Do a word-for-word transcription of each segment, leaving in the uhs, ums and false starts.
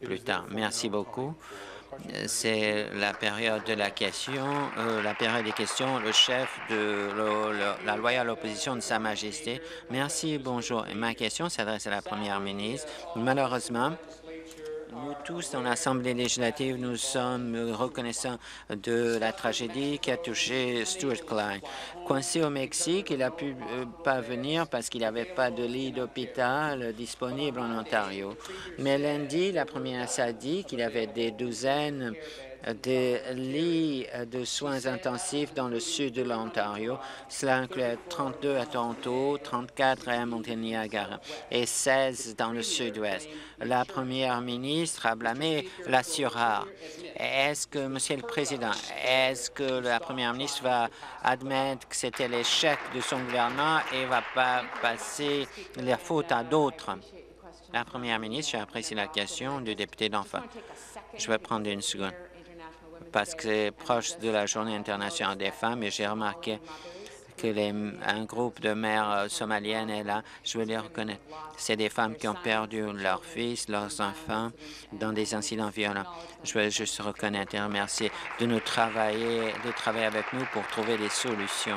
plus tard. Merci beaucoup. C'est la période de la question, euh, la période des questions, le chef de le, le, la loyale opposition de Sa Majesté. Merci, bonjour. Ma question s'adresse à la première ministre. Malheureusement, nous tous, dans l'Assemblée législative, nous sommes reconnaissants de la tragédie qui a touché Stuart Klein. Coincé au Mexique, il n'a pu euh, pas venir parce qu'il n'avait pas de lit d'hôpital disponible en Ontario. Mais lundi, la première ministre a dit qu'il y avait des douzaines de lits de soins intensifs dans le sud de l'Ontario. Cela incluait trente-deux à Toronto, trente-quatre à Monténiagara et seize dans le sud-ouest. La première ministre a blâmé l'assureur. Est-ce que, Monsieur le Président, est-ce que la première ministre va admettre que c'était l'échec de son gouvernement et va pas passer les fautes à d'autres? La première ministre, j'apprécie la question du député d'Enfant. Je vais prendre une seconde parce que c'est proche de la Journée internationale des femmes et j'ai remarqué que les, un groupe de mères somaliennes est là. Je veux les reconnaître. C'est des femmes qui ont perdu leurs fils, leurs enfants dans des incidents violents. Je veux juste reconnaître et remercier de nous travailler, de travailler avec nous pour trouver des solutions.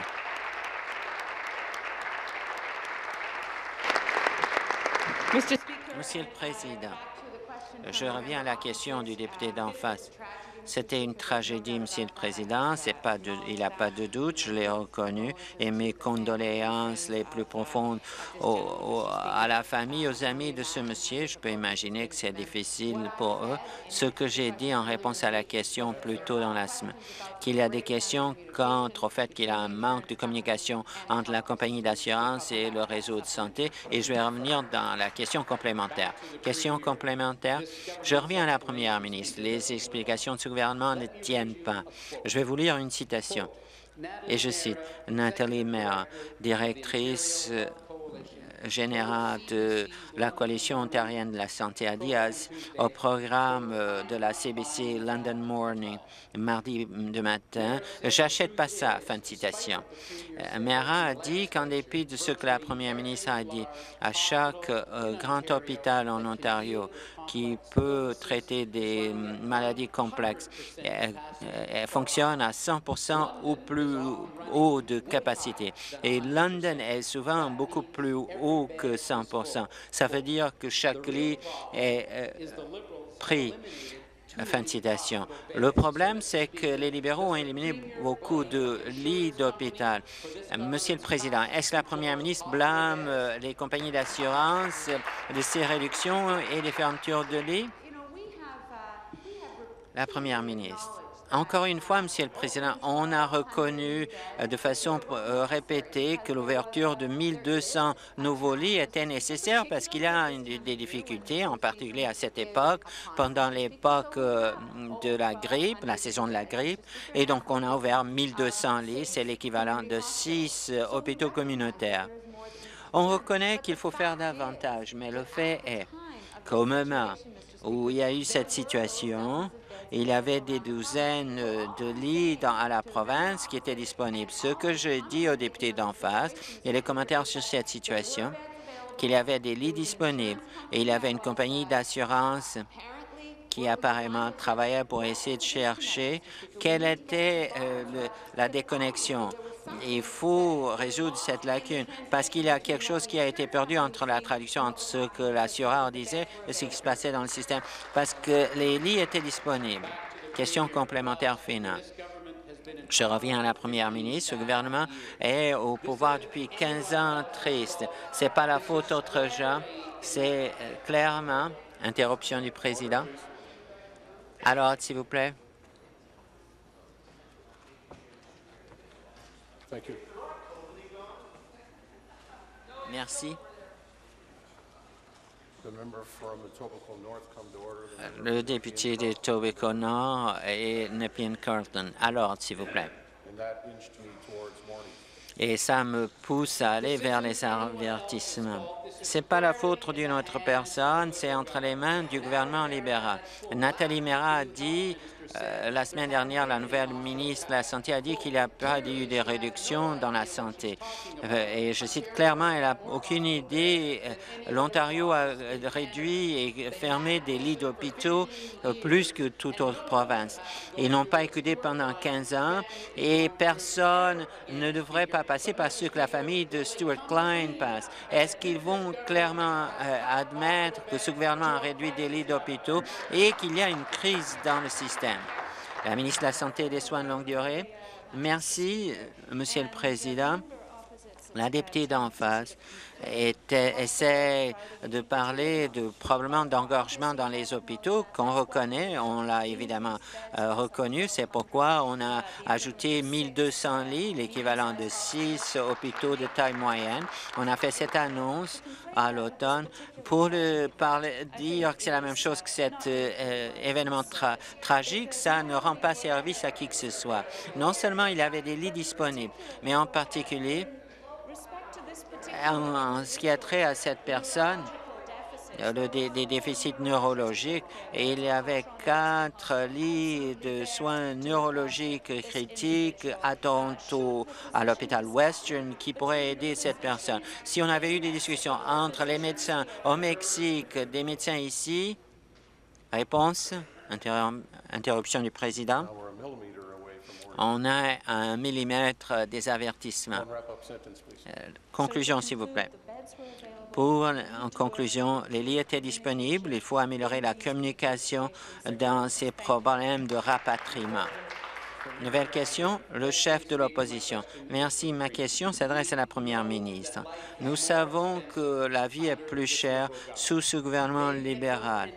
Monsieur le Président, je reviens à la question du député d'en face. C'était une tragédie, Monsieur le Président. C'est pas de, il n'y a pas de doute, je l'ai reconnu, et mes condoléances les plus profondes au, au, à la famille, aux amis de ce monsieur. Je peux imaginer que c'est difficile pour eux. Ce que j'ai dit en réponse à la question plus tôt dans la semaine, qu'il y a des questions quant au fait qu'il y a un manque de communication entre la compagnie d'assurance et le réseau de santé, et je vais revenir dans la question complémentaire. Question complémentaire, je reviens à la première ministre. Les explications de ce gouvernement ne tiennent pas. Je vais vous lire une citation, et je cite Nathalie Maire, directrice générale de la Coalition ontarienne de la santé, a dit au programme de la C B C London Morning mardi de matin, « J'achète pas ça », fin de citation. Mera a dit qu'en dépit de ce que la première ministre a dit, à chaque euh, grand hôpital en Ontario qui peut traiter des maladies complexes, elle, elle fonctionne à cent pour cent ou plus haut de capacité. Et London est souvent beaucoup plus haut que cent pour cent. Ça veut dire que chaque lit est euh, pris. Fin de citation. Le problème, c'est que les libéraux ont éliminé beaucoup de lits d'hôpital. Monsieur le Président, est-ce que la première ministre blâme les compagnies d'assurance de ces réductions et des fermetures de lits? La première ministre. Encore une fois, Monsieur le Président, on a reconnu de façon répétée que l'ouverture de mille deux cents nouveaux lits était nécessaire parce qu'il y a des difficultés, en particulier à cette époque, pendant l'époque de la grippe, la saison de la grippe, et donc on a ouvert mille deux cents lits, c'est l'équivalent de six hôpitaux communautaires. On reconnaît qu'il faut faire davantage, mais le fait est qu'au moment où il y a eu cette situation, il y avait des douzaines de lits dans, à la province qui étaient disponibles. Ce que je dis aux députés d'en face et les commentaires sur cette situation, qu'il y avait des lits disponibles et il y avait une compagnie d'assurance qui apparemment travaillait pour essayer de chercher quelle était euh, le, la déconnexion. Il faut résoudre cette lacune parce qu'il y a quelque chose qui a été perdu entre la traduction entre ce que l'assureur disait et ce qui se passait dans le système, parce que les lits étaient disponibles. Question complémentaire finale. Je reviens à la première ministre. Ce gouvernement est au pouvoir depuis quinze ans triste. Ce n'est pas la faute d'autres gens. C'est clairement... Interruption du président. Alors, s'il vous plaît. Merci. Le député de Etobicoke Nord et Nepean-Carleton. Alors, s'il vous plaît. Et ça me pousse à aller vers les avertissements. Ce n'est pas la faute d'une autre personne, c'est entre les mains du gouvernement libéral. Nathalie Mera a dit Euh, la semaine dernière, la nouvelle ministre de la Santé a dit qu'il n'y a pas eu de réduction dans la santé. Euh, et je cite clairement, elle n'a aucune idée. Euh, L'Ontario a réduit et fermé des lits d'hôpitaux euh, plus que toute autre province. Ils n'ont pas écouté pendant quinze ans et personne ne devrait pas passer par ce que la famille de Stuart Klein passe. Est-ce qu'ils vont clairement euh, admettre que ce gouvernement a réduit des lits d'hôpitaux et qu'il y a une crise dans le système? La ministre de la Santé et des Soins de longue durée. Merci, Monsieur le Président. La députée d'en face était, essaie de parler de probablement d'engorgement dans les hôpitaux qu'on reconnaît. On l'a évidemment euh, reconnu. C'est pourquoi on a ajouté mille deux cents lits, l'équivalent de six hôpitaux de taille moyenne. On a fait cette annonce à l'automne pour le parler, dire que c'est la même chose que cet euh, événement tra tragique. Ça ne rend pas service à qui que ce soit. Non seulement il y avait des lits disponibles, mais en particulier, En, en ce qui a trait à cette personne, le, des, des déficits neurologiques, et il y avait quatre lits de soins neurologiques critiques à Toronto, à l'hôpital Western, qui pourraient aider cette personne. Si on avait eu des discussions entre les médecins au Mexique, des médecins ici, réponse, interruption du président. On a un millimètre des avertissements. Euh, conclusion, s'il vous plaît. Pour, en conclusion, les lits étaient disponibles. Il faut améliorer la communication dans ces problèmes de rapatriement. Nouvelle question, le chef de l'opposition. Merci. Ma question s'adresse à la première ministre. Nous savons que la vie est plus chère sous ce gouvernement libéral.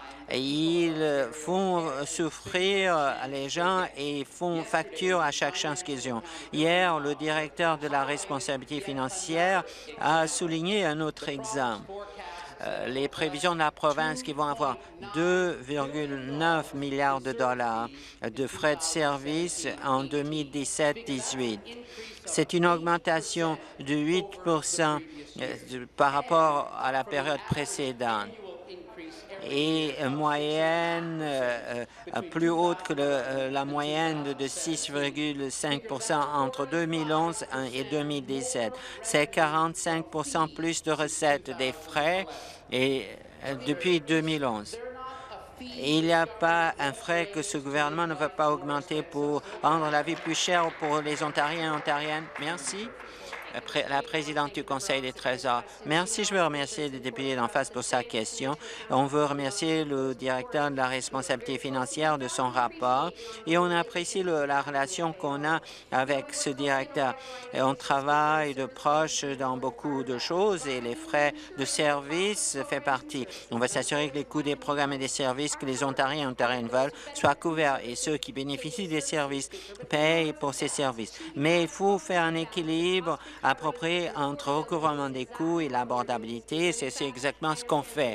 Ils font souffrir les gens et font facture à chaque chance qu'ils ont. Hier, le directeur de la responsabilité financière a souligné un autre exemple. Euh, les prévisions de la province qui vont avoir deux virgule neuf milliards de dollars de frais de service en deux mille dix-sept dix-huit. C'est une augmentation de huit pour cent par rapport à la période précédente et moyenne euh, plus haute que le, euh, la moyenne de, de six virgule cinq pour cent entre deux mille onze et deux mille dix-sept. C'est quarante-cinq pour cent plus de recettes des frais et, euh, depuis deux mille onze. Il n'y a pas un frais que ce gouvernement ne veut pas augmenter pour rendre la vie plus chère pour les Ontariens et Ontariennes. Merci. La présidente du Conseil des Trésors. Merci. Je veux remercier le député d'en face pour sa question. On veut remercier le directeur de la responsabilité financière de son rapport et on apprécie le, la relation qu'on a avec ce directeur. Et on travaille de proche dans beaucoup de choses et les frais de service fait partie. On va s'assurer que les coûts des programmes et des services que les Ontariens et Ontariennes veulent soient couverts et ceux qui bénéficient des services payent pour ces services. Mais il faut faire un équilibre approprié entre recouvrement des coûts et l'abordabilité. C'est exactement ce qu'on fait.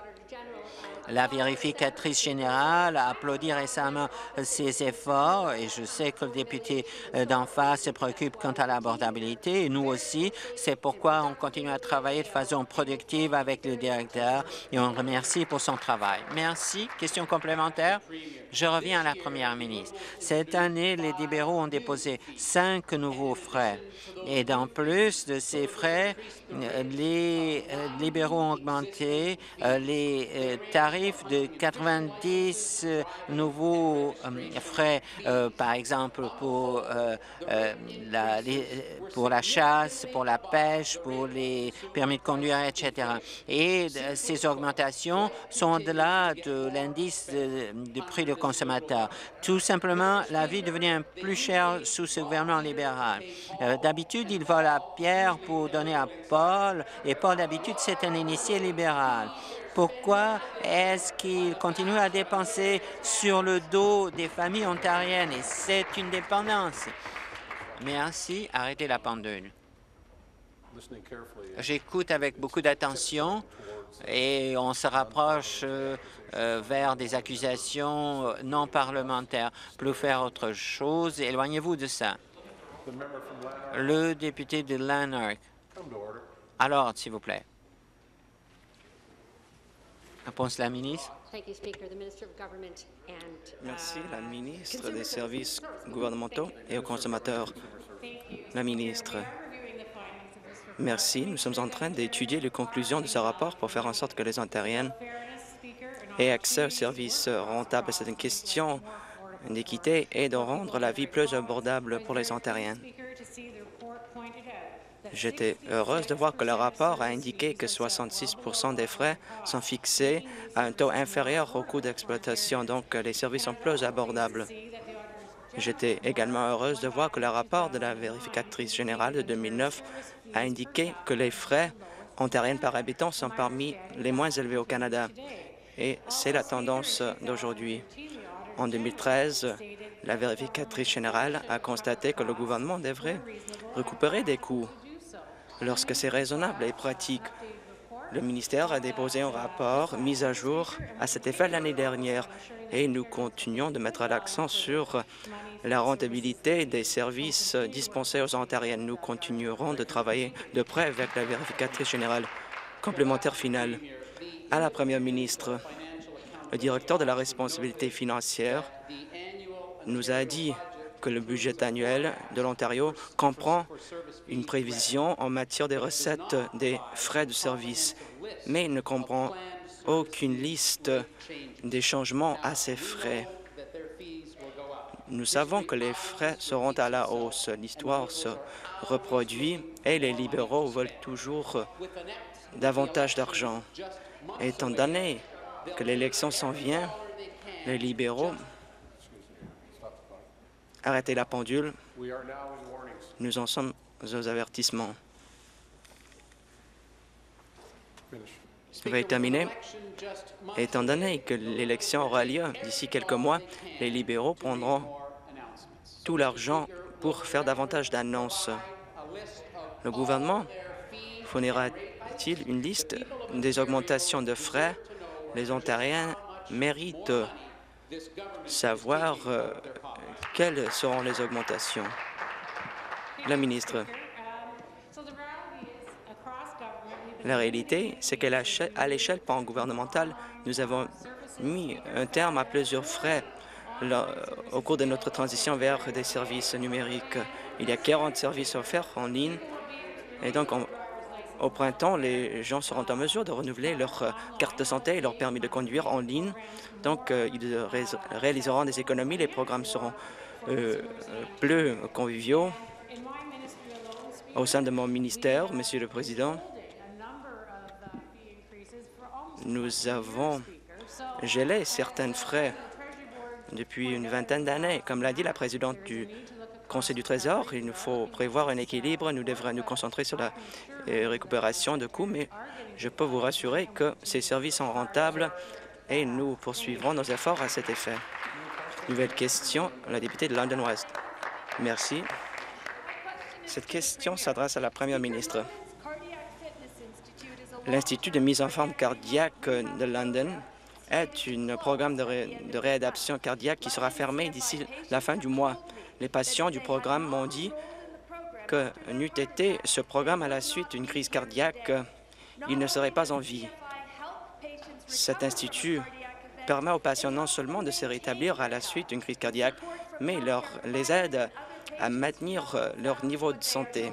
La vérificatrice générale a applaudi récemment ces efforts et je sais que le député d'en face se préoccupe quant à l'abordabilité et nous aussi. C'est pourquoi on continue à travailler de façon productive avec le directeur et on le remercie pour son travail. Merci. Question complémentaire? Je reviens à la première ministre. Cette année, les libéraux ont déposé cinq nouveaux frais. Et dans plus de ces frais, les libéraux ont augmenté les tarifs de quatre-vingt-dix nouveaux frais, euh, par exemple pour, euh, euh, la, les, pour la chasse, pour la pêche, pour les permis de conduire, et cetera. Et ces augmentations sont au-delà de l'indice de, de prix de consommateur. Tout simplement, la vie devient plus chère sous ce gouvernement libéral. Euh, d'habitude, il vole à Pierre pour donner à Paul, et Paul, d'habitude, c'est un initié libéral. Pourquoi est-ce qu'il continue à dépenser sur le dos des familles ontariennes? Et c'est une dépendance. Merci. Arrêtez la pendule. J'écoute avec beaucoup d'attention et on se rapproche euh, euh, vers des accusations non parlementaires. Pour faire autre chose, éloignez-vous de ça. Le député de Lanark. Alors, s'il vous plaît. Réponse de la ministre. Merci, la ministre des Services gouvernementaux et aux consommateurs. La ministre. Merci. Nous sommes en train d'étudier les conclusions de ce rapport pour faire en sorte que les Ontariennes aient accès aux services rentables. C'est une question d'équité et de rendre la vie plus abordable pour les Ontariennes. J'étais heureuse de voir que le rapport a indiqué que soixante-six pour cent des frais sont fixés à un taux inférieur au coût d'exploitation, donc les services sont plus abordables. J'étais également heureuse de voir que le rapport de la vérificatrice générale de deux mille neuf a indiqué que les frais ontariens par habitant sont parmi les moins élevés au Canada. Et c'est la tendance d'aujourd'hui. En deux mille treize, la vérificatrice générale a constaté que le gouvernement devrait récupérer des coûts lorsque c'est raisonnable et pratique. Le ministère a déposé un rapport mis à jour à cet effet l'année dernière et nous continuons de mettre l'accent sur la rentabilité des services dispensés aux Ontariennes. Nous continuerons de travailler de près avec la vérificatrice générale. Complémentaire final. À la Première ministre, le directeur de la responsabilité financière nous a dit que le budget annuel de l'Ontario comprend une prévision en matière des recettes des frais de service, mais il ne comprend aucune liste des changements à ces frais. Nous savons que les frais seront à la hausse. L'histoire se reproduit et les libéraux veulent toujours davantage d'argent. Étant donné que l'élection s'en vient, les libéraux arrêtez la pendule. Nous en sommes aux avertissements. Veuillez terminer. Étant donné que l'élection aura lieu d'ici quelques mois, les libéraux prendront tout l'argent pour faire davantage d'annonces. Le gouvernement fournira-t-il une liste des augmentations de frais? Les Ontariens méritent savoir euh, quelles seront les augmentations. La ministre. La réalité, c'est qu'à l'échelle pan-gouvernementale, nous avons mis un terme à plusieurs frais là, au cours de notre transition vers des services numériques. Il y a quarante services offerts en ligne et donc on, au printemps, les gens seront en mesure de renouveler leur euh, carte de santé et leur permis de conduire en ligne. Donc, euh, ils ré réaliseront des économies. Les programmes seront euh, plus conviviaux. Au sein de mon ministère, Monsieur le Président, nous avons gelé certains frais depuis une vingtaine d'années. Comme l'a dit la présidente du Conseil du Trésor, il nous faut prévoir un équilibre. Nous devrons nous concentrer sur la euh, récupération de coûts, mais je peux vous rassurer que ces services sont rentables et nous poursuivrons nos efforts à cet effet. Nouvelle question, la députée de London West. Merci. Cette question s'adresse à la Première ministre. L'Institut de mise en forme cardiaque de London est un programme de, ré de réadaptation cardiaque qui sera fermé d'ici la fin du mois. Les patients du programme m'ont dit que n'eût été ce programme à la suite d'une crise cardiaque, ils ne seraient pas en vie. Cet institut permet aux patients non seulement de se rétablir à la suite d'une crise cardiaque, mais leur, les aide à maintenir leur niveau de santé.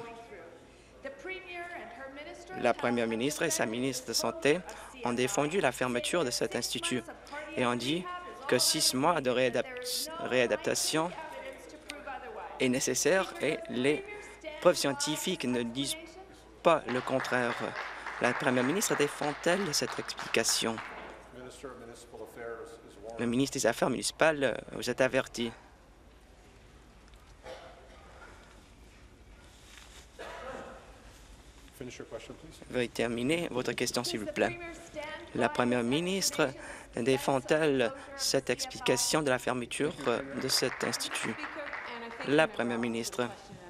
La Première ministre et sa ministre de Santé ont défendu la fermeture de cet institut et ont dit que six mois de réadapt réadaptation est nécessaire et les preuves scientifiques ne disent pas le contraire. La Première ministre défend-elle cette explication? Le ministre des Affaires municipales, vous êtes averti. Veuillez terminer votre question, s'il vous plaît. La Première ministre défend-elle cette explication de la fermeture de cet institut? La Première ministre.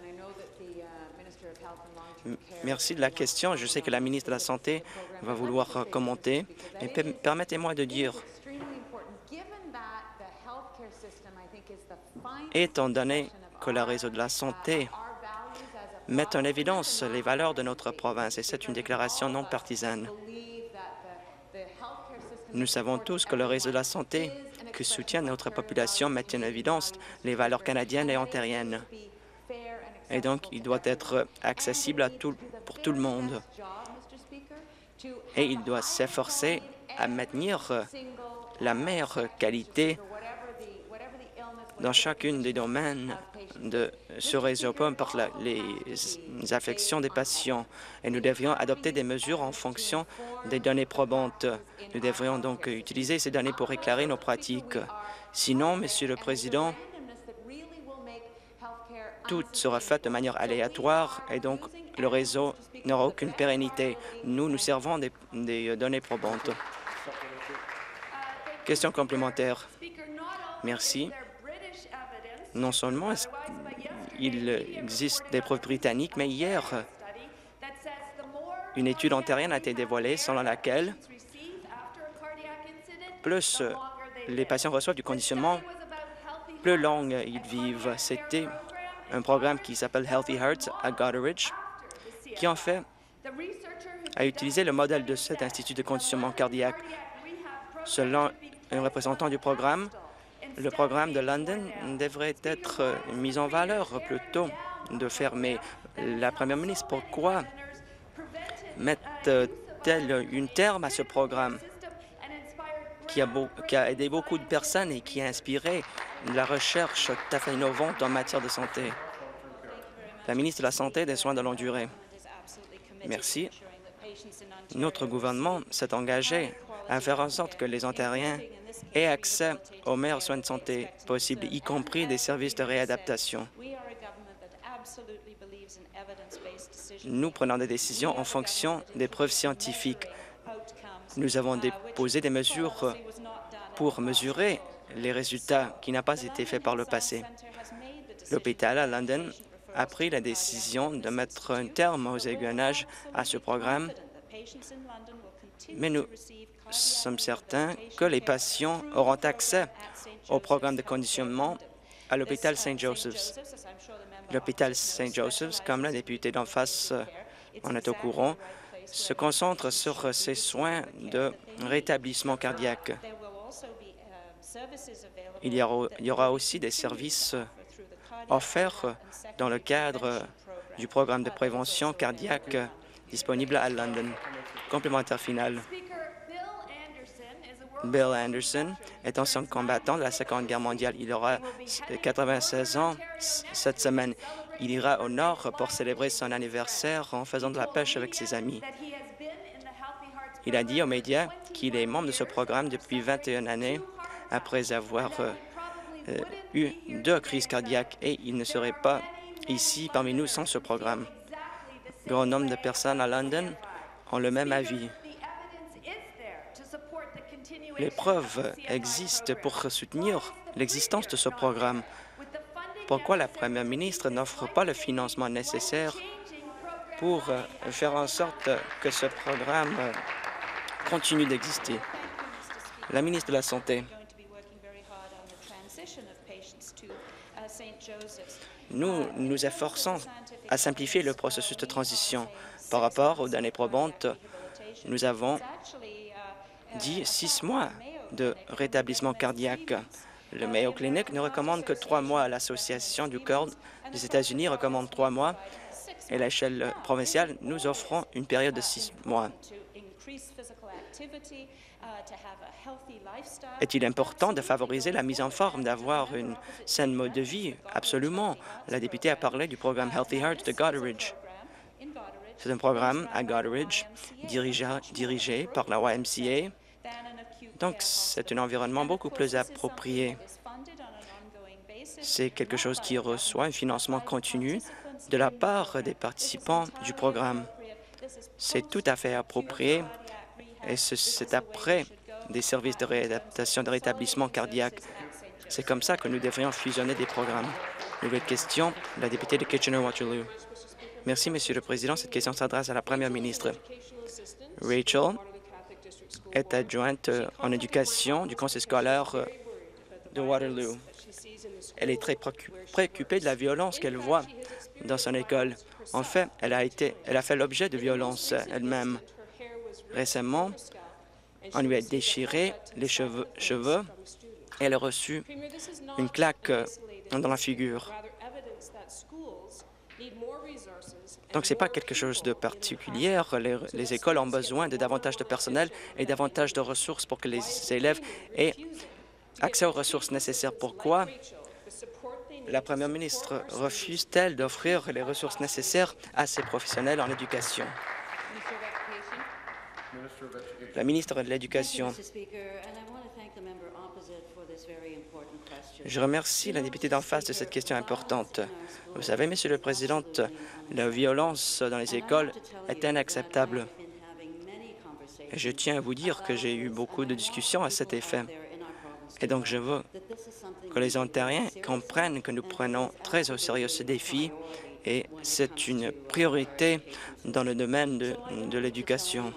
Merci de la question. Je sais que la ministre de la Santé va vouloir commenter, mais permettez-moi de dire, étant donné que le réseau de la santé met en évidence les valeurs de notre province, et c'est une déclaration non partisane. Nous savons tous que le réseau de la santé qui soutient notre population met en évidence les valeurs canadiennes et ontariennes. Et donc, il doit être accessible à tout, pour tout le monde. Et il doit s'efforcer à maintenir la meilleure qualité dans chacun des domaines de ce réseau, peu importe la, les affections des patients. Et nous devrions adopter des mesures en fonction des données probantes. Nous devrions donc utiliser ces données pour éclairer nos pratiques. Sinon, Monsieur le Président, tout sera fait de manière aléatoire et donc le réseau n'aura aucune pérennité. Nous, nous servons des, des données probantes. Question complémentaire. Merci. Non seulement il existe des preuves britanniques, mais hier, une étude ontarienne a été dévoilée selon laquelle plus les patients reçoivent du conditionnement, plus long ils vivent. C'était un programme qui s'appelle Healthy Hearts à Goderich, qui en fait a utilisé le modèle de cet institut de conditionnement cardiaque. Selon un représentant du programme, le programme de London devrait être mis en valeur plutôt de fermer. La première ministre, pourquoi met-elle une terme à ce programme qui a, beau, qui a aidé beaucoup de personnes et qui a inspiré la recherche tout à fait innovante en matière de santé? La ministre de la Santé et des Soins de longue durée. Merci. Notre gouvernement s'est engagé à faire en sorte que les Ontariens aient accès aux meilleurs soins de santé possibles, y compris des services de réadaptation. Nous prenons des décisions en fonction des preuves scientifiques. Nous avons déposé des mesures pour mesurer les résultats qui n'ont pas été faits par le passé. L'hôpital à London a pris la décision de mettre un terme aux aiguillenages à ce programme, mais nous sommes certains que les patients auront accès au programme de conditionnement à l'hôpital Saint Joseph's. L'hôpital Saint Joseph's, comme la députée d'en face en est au courant, se concentre sur ses soins de rétablissement cardiaque. Il y aura, il y aura aussi des services offerts dans le cadre du programme de prévention cardiaque disponible à London. Complémentaire final. Bill Anderson est ancien combattant de la Seconde Guerre mondiale. Il aura quatre-vingt-seize ans cette semaine. Il ira au nord pour célébrer son anniversaire en faisant de la pêche avec ses amis. Il a dit aux médias qu'il est membre de ce programme depuis vingt et une années après avoir euh, euh, eu deux crises cardiaques et il ne serait pas ici parmi nous sans ce programme. Grand nombre de personnes à London ont le même avis. Les preuves existent pour soutenir l'existence de ce programme. Pourquoi la première ministre n'offre pas le financement nécessaire pour faire en sorte que ce programme continue d'exister? La ministre de la Santé. Nous nous efforçons à simplifier le processus de transition. Par rapport aux données probantes, nous avons dit six mois de rétablissement cardiaque. Le Mayo Clinic ne recommande que trois mois. L'Association du cœur des États-Unis recommande trois mois. Et à l'échelle provinciale, nous offrons une période de six mois. Est-il important de favoriser la mise en forme, d'avoir une saine mode de vie? Absolument. La députée a parlé du programme Healthy Hearts de Goderich. C'est un programme à Goderich dirigé, dirigé par la Y M C A. Donc, c'est un environnement beaucoup plus approprié. C'est quelque chose qui reçoit un financement continu de la part des participants du programme. C'est tout à fait approprié et c'est après des services de réadaptation, de rétablissement cardiaque. C'est comme ça que nous devrions fusionner des programmes. Nouvelle question, la députée de Kitchener-Waterloo. Merci, Monsieur le Président. Cette question s'adresse à la Première ministre. Rachel est adjointe en éducation du conseil scolaire de Waterloo. Elle est très préoccupée de la violence qu'elle voit dans son école. En fait, elle a, été, elle a fait l'objet de violences elle-même. Récemment, On lui a déchiré les cheveux, cheveux et elle a reçu une claque dans la figure. Donc, ce n'est pas quelque chose de particulier. Les, les écoles ont besoin de davantage de personnel et davantage de ressources pour que les élèves aient accès aux ressources nécessaires. Pourquoi la première ministre refuse-t-elle d'offrir les ressources nécessaires à ces professionnels en éducation? La ministre de l'Éducation. Je remercie la députée d'en face de cette question importante. Vous savez, Monsieur le Président, la violence dans les écoles est inacceptable. Et je tiens à vous dire que j'ai eu beaucoup de discussions à cet effet. Et donc, je veux que les Ontariens comprennent que nous prenons très au sérieux ce défi et c'est une priorité dans le domaine de, de l'éducation.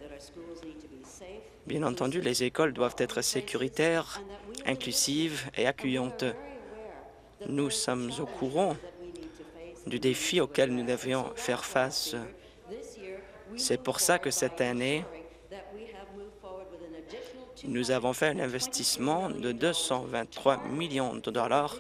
Bien entendu, les écoles doivent être sécuritaires, inclusives et accueillantes. Nous sommes au courant du défi auquel nous devions faire face. C'est pour ça que cette année, nous avons fait un investissement de deux cent vingt-trois millions de dollars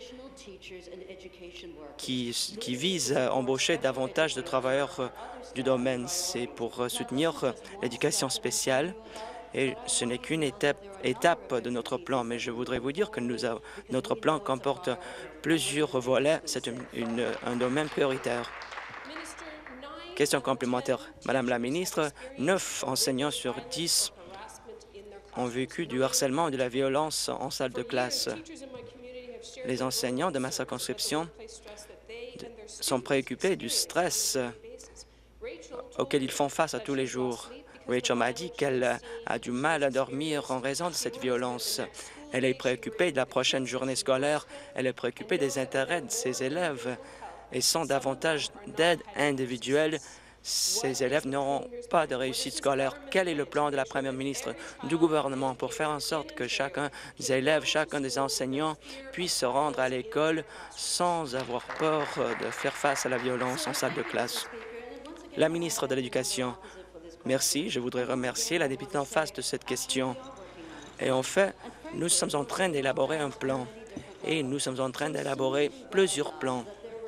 qui, qui vise à embaucher davantage de travailleurs du domaine. C'est pour soutenir l'éducation spéciale. Et ce n'est qu'une étape, étape de notre plan, mais je voudrais vous dire que nous avons, notre plan comporte plusieurs volets. C'est une, une, un domaine prioritaire. Question complémentaire. Madame la ministre, neuf enseignants sur dix ont vécu du harcèlement et de la violence en salle de classe. Les enseignants de ma circonscription sont préoccupés du stress auquel ils font face à tous les jours. Rachel m'a dit qu'elle a du mal à dormir en raison de cette violence. Elle est préoccupée de la prochaine journée scolaire. Elle est préoccupée des intérêts de ses élèves. Et sans davantage d'aide individuelle, ces élèves n'auront pas de réussite scolaire. Quel est le plan de la première ministre du gouvernement pour faire en sorte que chacun des élèves, chacun des enseignants puisse se rendre à l'école sans avoir peur de faire face à la violence en salle de classe? La ministre de l'Éducation. Merci. Je voudrais remercier la députée en face de cette question. Et en fait, nous sommes en train d'élaborer un plan et nous sommes en train d'élaborer plusieurs plans.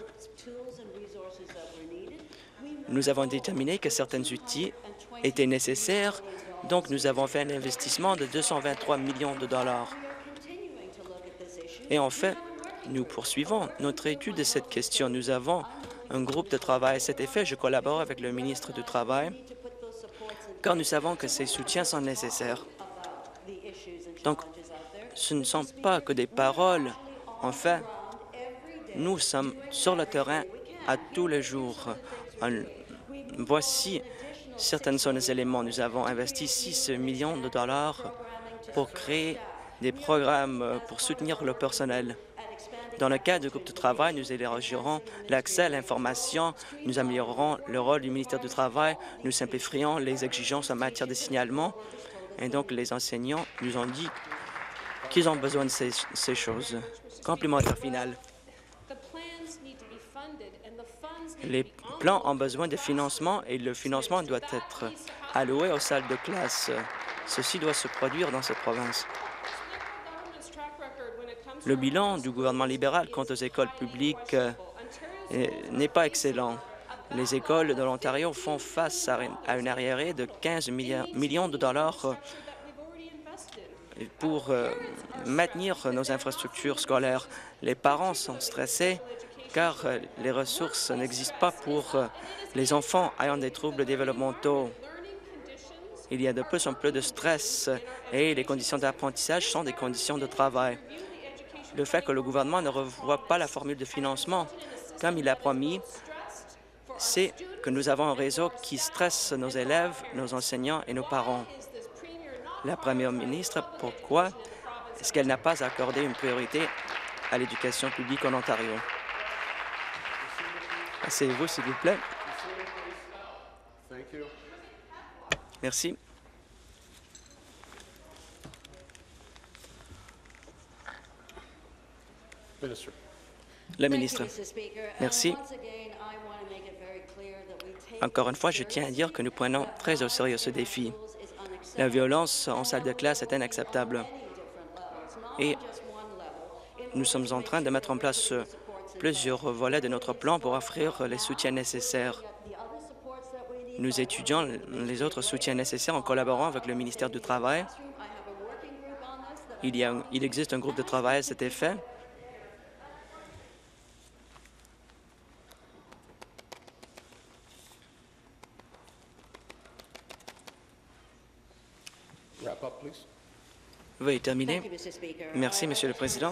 Nous avons déterminé que certains outils étaient nécessaires, donc nous avons fait un investissement de deux cent vingt-trois millions de dollars. Et en fait, nous poursuivons notre étude de cette question. Nous avons un groupe de travail à cet effet. Je collabore avec le ministre du Travail, car nous savons que ces soutiens sont nécessaires. Donc, ce ne sont pas que des paroles. En fait, nous sommes sur le terrain à tous les jours. Voici certains sont les éléments. Nous avons investi six millions de dollars pour créer des programmes pour soutenir le personnel. Dans le cadre du groupe de travail, nous élargirons l'accès à l'information, nous améliorerons le rôle du ministère du Travail, nous simplifierons les exigences en matière de signalement. Et donc, les enseignants nous ont dit qu'ils ont besoin de ces, ces choses. Complémentaire final. Les plans ont besoin de financement et le financement doit être alloué aux salles de classe. Ceci doit se produire dans cette province. Le bilan du gouvernement libéral quant aux écoles publiques euh, n'est pas excellent. Les écoles de l'Ontario font face à une arriéré de quinze millions de dollars pour euh, maintenir nos infrastructures scolaires. Les parents sont stressés car euh, les ressources n'existent pas pour euh, les enfants ayant des troubles développementaux. Il y a de plus en plus de stress et les conditions d'apprentissage sont des conditions de travail. Le fait que le gouvernement ne revoit pas la formule de financement, comme il a promis, c'est que nous avons un réseau qui stresse nos élèves, nos enseignants et nos parents. La première ministre, pourquoi est-ce qu'elle n'a pas accordé une priorité à l'éducation publique en Ontario? Asseyez-vous, s'il vous plaît. Merci. La ministre. Merci. Encore une fois, je tiens à dire que nous prenons très au sérieux ce défi. La violence en salle de classe est inacceptable. Et nous sommes en train de mettre en place plusieurs volets de notre plan pour offrir les soutiens nécessaires. Nous étudions les autres soutiens nécessaires en collaborant avec le ministère du Travail. Il, y a, il existe un groupe de travail à cet effet. Veuillez terminer. Merci, Monsieur le Président.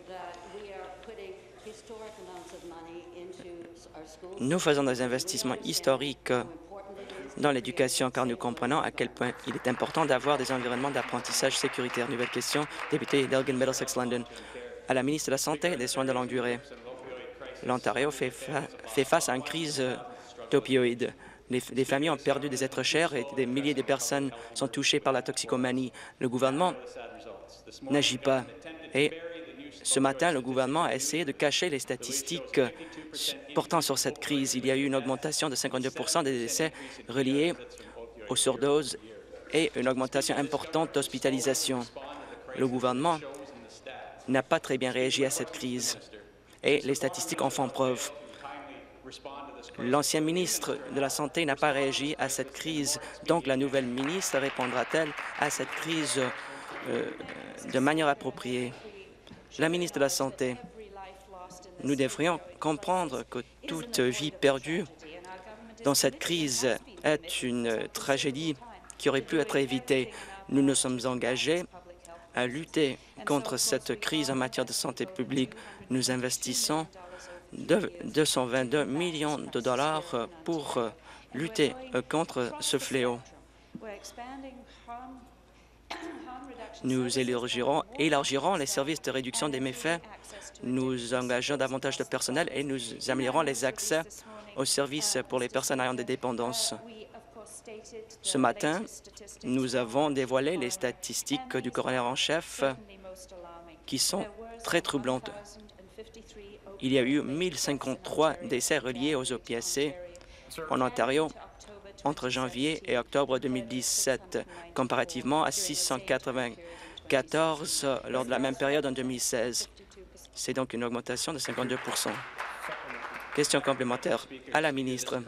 Nous faisons des investissements historiques dans l'éducation car nous comprenons à quel point il est important d'avoir des environnements d'apprentissage sécuritaires. Nouvelle question, député d'Elgin Middlesex London. À la ministre de la Santé et des Soins de longue durée. L'Ontario fait, fa fait face à une crise d'opioïdes. Les, les familles ont perdu des êtres chers et des milliers de personnes sont touchées par la toxicomanie. Le gouvernement n'agit pas. Et ce matin, le gouvernement a essayé de cacher les statistiques portant sur cette crise. Il y a eu une augmentation de cinquante-deux pour cent des décès reliés aux surdoses et une augmentation importante d'hospitalisation. Le gouvernement n'a pas très bien réagi à cette crise et les statistiques en font preuve. L'ancien ministre de la Santé n'a pas réagi à cette crise, donc la nouvelle ministre répondra-t-elle à cette crise euh, de manière appropriée? La ministre de la Santé, nous devrions comprendre que toute vie perdue dans cette crise est une tragédie qui aurait pu être évitée. Nous nous sommes engagés à lutter contre cette crise en matière de santé publique. Nous investissons de deux cent vingt-deux millions de dollars pour lutter contre ce fléau. Nous élargirons, élargirons les services de réduction des méfaits. Nous engageons davantage de personnel et nous améliorons les accès aux services pour les personnes ayant des dépendances. Ce matin, nous avons dévoilé les statistiques du coroner en chef qui sont très troublantes. Il y a eu mille cinquante-trois décès reliés aux opiacés en Ontario entre janvier et octobre deux mille dix-sept, comparativement à six cent quatre-vingt-quatorze lors de la même période en deux mille seize. C'est donc une augmentation de cinquante-deux pour cent. Question complémentaire à la ministre.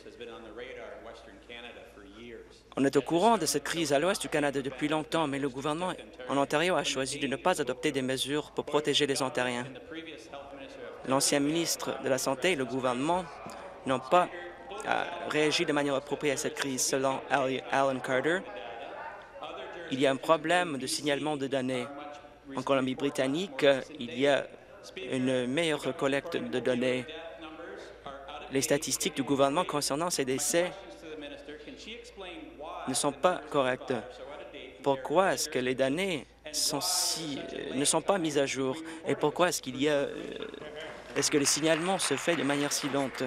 On est au courant de cette crise à l'ouest du Canada depuis longtemps, mais le gouvernement en Ontario a choisi de ne pas adopter des mesures pour protéger les Ontariens. L'ancien ministre de la Santé et le gouvernement n'ont pas euh, réagi de manière appropriée à cette crise. Selon Alan Carter, il y a un problème de signalement de données. En Colombie-Britannique, il y a une meilleure collecte de données. Les statistiques du gouvernement concernant ces décès ne sont pas correctes. Pourquoi est-ce que les données sont si, euh, ne sont pas mises à jour? Et pourquoi est-ce qu'il y a... Euh, est-ce que le signalement se fait de manière si lente?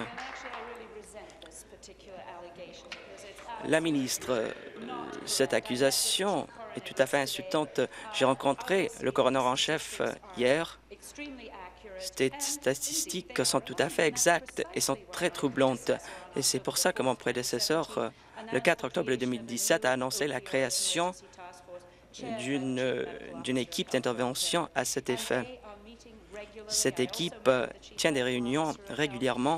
La ministre, euh, cette accusation est tout à fait insultante. J'ai rencontré le coroner en chef euh, hier. Ces statistiques sont tout à fait exactes et sont très troublantes. Et c'est pour ça que mon prédécesseur, euh, le quatre octobre deux mille dix-sept, a annoncé la création d'une d'une équipe d'intervention à cet effet. Cette équipe euh, tient des réunions régulièrement.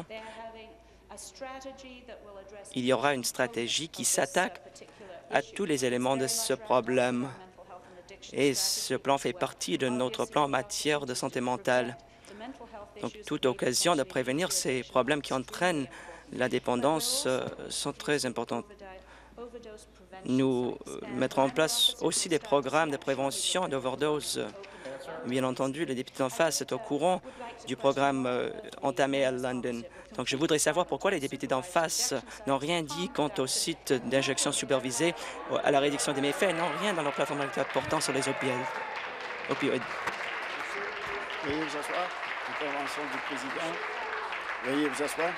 Il y aura une stratégie qui s'attaque à tous les éléments de ce problème. Et ce plan fait partie de notre plan en matière de santé mentale. Donc, toute occasion de prévenir ces problèmes qui entraînent la dépendance euh, sont très importantes. Nous euh, mettrons en place aussi des programmes de prévention d'overdose. Bien entendu, le député en face est au courant du programme euh, entamé à London. Donc, je voudrais savoir pourquoi les députés d'en face n'ont rien dit quant au site d'injection supervisée, à la réduction des méfaits, n'ont rien dans leur plateforme électorale portant sur les opioïdes. opioïdes. Veuillez vous asseoir. Intervention du président. Veuillez vous asseoir.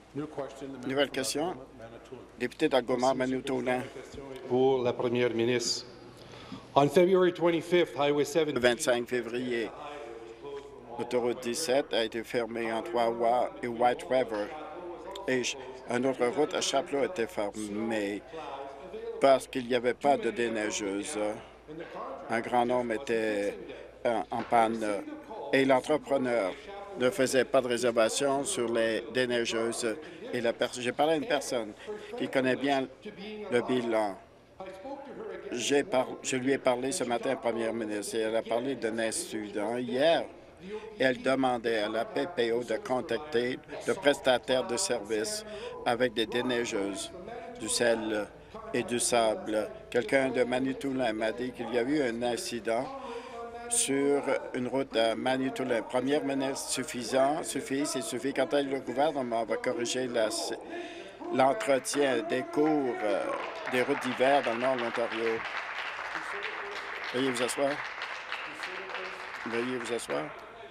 Nouvelle question. Député d'Algoma, Manitoulin. Pour la première ministre. On February twenty-fifth, Highway seven. Le vingt-cinq février, l'autoroute dix-sept a été fermée entre Wawa et White River. Et une autre route à Chapleau a été fermée parce qu'il n'y avait pas de déneigeuse. Un grand nombre était en, en panne et l'entrepreneur ne faisait pas de réservation sur les déneigeuses. Et j'ai parlé à une personne qui connaît bien le bilan. Par, je lui ai parlé ce matin, Première ministre, et elle a parlé d'un incident hier. Elle demandait à la P P O de contacter le prestataire de services avec des déneigeuses, du sel et du sable. Quelqu'un de Manitoulin m'a dit qu'il y a eu un incident sur une route à Manitoulin. Première ministre, suffisant, suffit, c'est suffit. Quand le gouvernement va corriger l'entretien des cours euh, des routes d'hiver dans le nord de l'Ontario. Veuillez vous asseoir. Veuillez vous asseoir.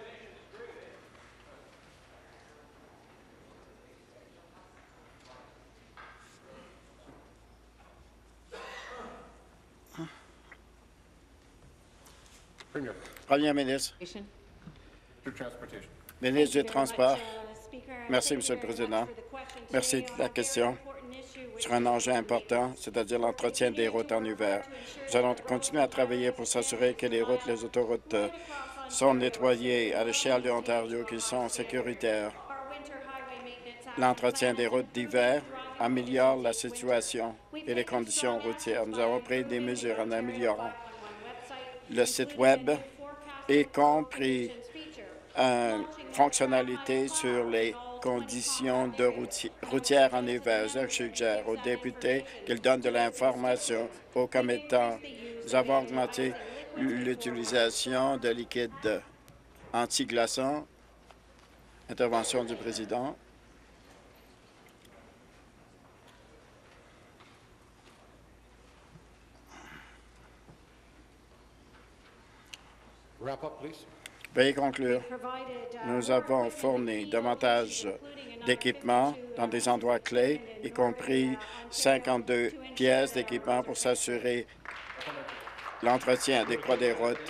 Premier ministre. Ministre du Transport. Merci, Monsieur le Président. Merci de la question sur un enjeu important, c'est-à-dire l'entretien des routes en hiver. Nous allons continuer à travailler pour s'assurer que les routes, les autoroutes euh, sont nettoyées à l'échelle de l'Ontario, qu'ils sont sécuritaires. L'entretien des routes d'hiver améliore la situation et les conditions routières. Nous avons pris des mesures en améliorant le site Web, y compris une fonctionnalité sur les conditions de routier, routières en hiver. Je suggère aux députés qu'ils donnent de l'information aux commettants. Nous avons augmenté l'utilisation de liquides anti-glaçants. Intervention du président. Wrap up, please. Veuillez conclure. Nous avons fourni davantage d'équipements dans des endroits clés, y compris cinquante-deux pièces d'équipement pour s'assurer l'entretien adéquat des routes.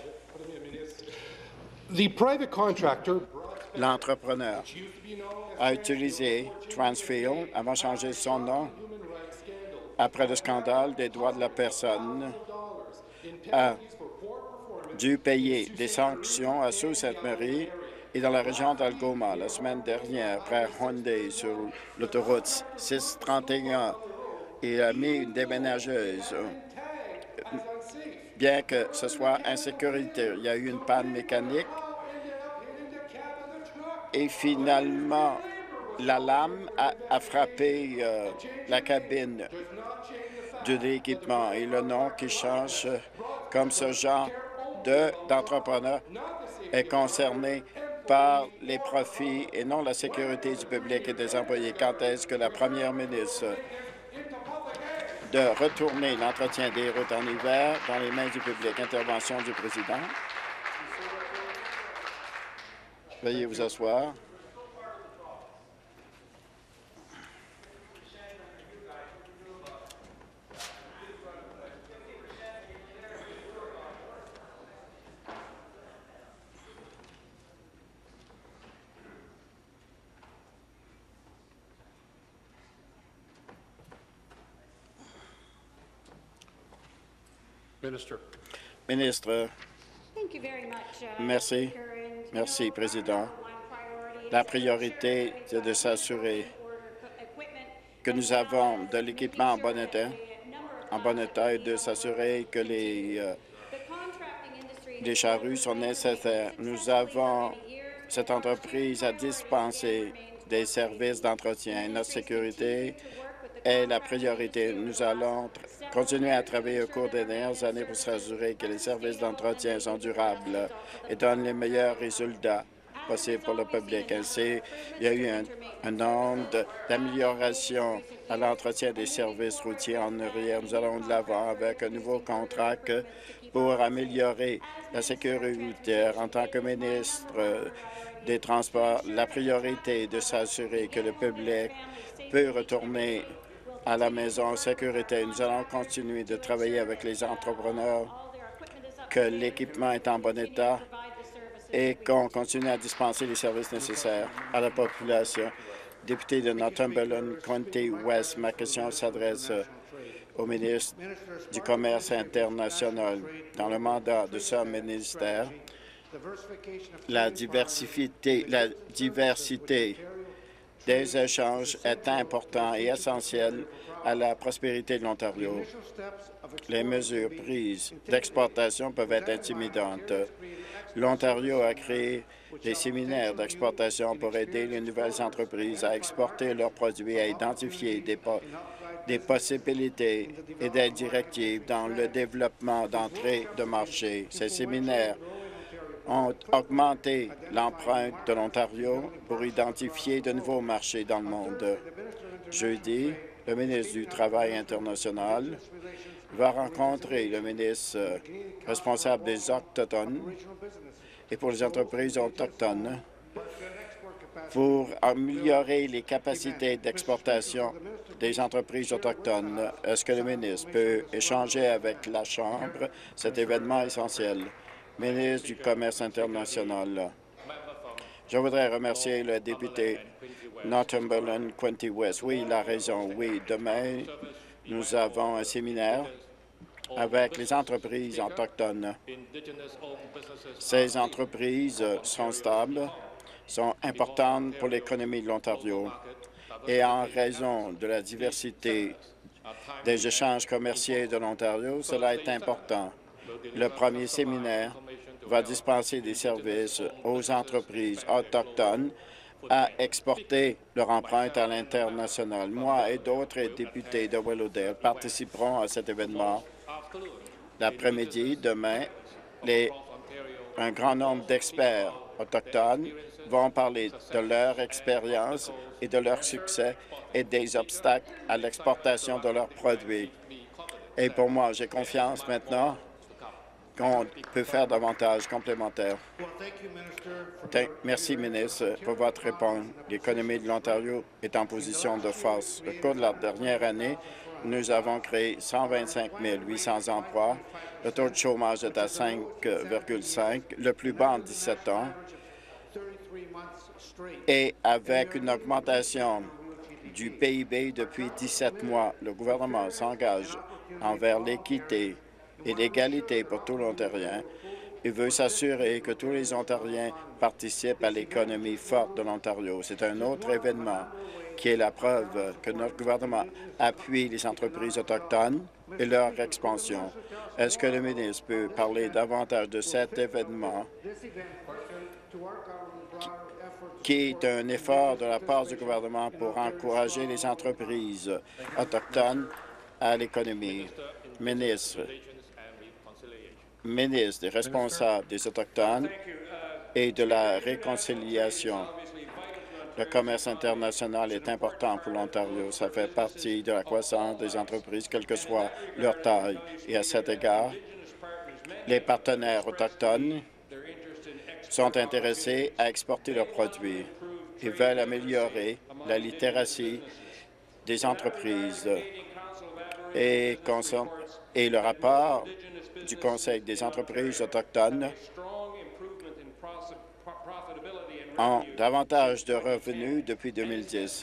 The private contractor L'entrepreneur a utilisé Transfield avant de changer son nom après le scandale des droits de la personne, a dû payer des sanctions à Sault-Sainte-Marie et dans la région d'Algoma la semaine dernière, après Hyundai sur l'autoroute six cent trente et un. Il a mis une déménageuse, bien que ce soit insécurité. Il y a eu une panne mécanique et finalement, la lame a, a frappé euh, la cabine de l'équipement et le nom qui change comme ce genre d'entrepreneur est concerné par les profits et non la sécurité du public et des employés. Quand est-ce que la première ministre de retourner l'entretien des routes en hiver dans les mains du public? Intervention du président. Veuillez vous asseoir. Ministre, merci. Merci, Président. La priorité, c'est de s'assurer que nous avons de l'équipement en bon état, en bon état et de s'assurer que les, euh, les charrues sont nécessaires. Nous avons cette entreprise à dispenser des services d'entretien. Notre sécurité est la priorité. Nous allons continuer à travailler au cours des dernières années pour s'assurer que les services d'entretien sont durables et donnent les meilleurs résultats possibles pour le public. Ainsi, il y a eu un, un nombre d'améliorations à l'entretien des services routiers en arrière. Nous allons de l'avant avec un nouveau contrat pour améliorer la sécurité routière. En tant que ministre des transports, la priorité est de s'assurer que le public peut retourner à la maison en sécurité. Nous allons continuer de travailler avec les entrepreneurs, que l'équipement est en bon état et qu'on continue à dispenser les services nécessaires à la population. Député de Northumberland, County West, ma question s'adresse au ministre du Commerce international. Dans le mandat de ce ministère, la diversité, la diversité des échanges est importante et essentielle à la prospérité de l'Ontario. Les mesures prises d'exportation peuvent être intimidantes. L'Ontario a créé des séminaires d'exportation pour aider les nouvelles entreprises à exporter leurs produits, à identifier des, po des possibilités et des directives dans le développement d'entrée de marché. Ces séminaires ont augmenté l'empreinte de l'Ontario pour identifier de nouveaux marchés dans le monde. Jeudi, le ministre du Travail international va rencontrer le ministre responsable des Autochtones et pour les entreprises autochtones pour améliorer les capacités d'exportation des entreprises autochtones. Est-ce que le ministre peut échanger avec la Chambre cet événement essentiel? Ministre du Commerce international. Je voudrais remercier le député Northumberland County West. Oui, il a raison. Oui, demain, nous avons un séminaire avec les entreprises autochtones. Ces entreprises sont stables, sont importantes pour l'économie de l'Ontario et en raison de la diversité des échanges commerciaux de l'Ontario, cela est important. Le premier séminaire va dispenser des services aux entreprises autochtones à exporter leur empreinte à l'international. Moi et d'autres députés de Willowdale participeront à cet événement. L'après-midi, demain, les, un grand nombre d'experts autochtones vont parler de leur expérience et de leur succès et des obstacles à l'exportation de leurs produits. Et pour moi, j'ai confiance maintenant qu'on peut faire davantage complémentaire. Merci, ministre, pour votre réponse. L'économie de l'Ontario est en position de force. Au cours de la dernière année, nous avons créé cent vingt-cinq mille huit cents emplois. Le taux de chômage est à cinq virgule cinq, le plus bas en dix-sept ans. Et avec une augmentation du P I B depuis dix-sept mois, le gouvernement s'engage envers l'équité et l'égalité pour tous les Ontariens. Il veut s'assurer que tous les Ontariens participent à l'économie forte de l'Ontario. C'est un autre événement qui est la preuve que notre gouvernement appuie les entreprises autochtones et leur expansion. Est-ce que le ministre peut parler davantage de cet événement qui est un effort de la part du gouvernement pour encourager les entreprises autochtones à l'économie? Ministre, ministre des responsables des Autochtones et de la réconciliation. Le commerce international est important pour l'Ontario. Ça fait partie de la croissance des entreprises, quelle que soit leur taille. Et à cet égard, les partenaires autochtones sont intéressés à exporter leurs produits. Ils veulent améliorer la littératie des entreprises. Et, et le rapport du Conseil des entreprises autochtones ont davantage de revenus depuis deux mille dix.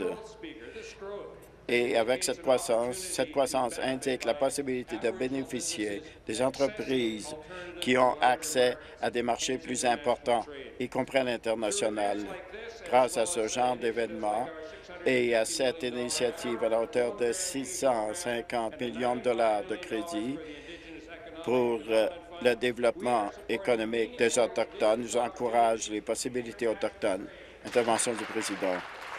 Et avec cette croissance, cette croissance indique la possibilité de bénéficier des entreprises qui ont accès à des marchés plus importants, y compris à l'international. Grâce à ce genre d'événement et à cette initiative à la hauteur de six cent cinquante millions de dollars de crédit pour euh, le développement économique des Autochtones, nous encourage les possibilités autochtones. Intervention du président.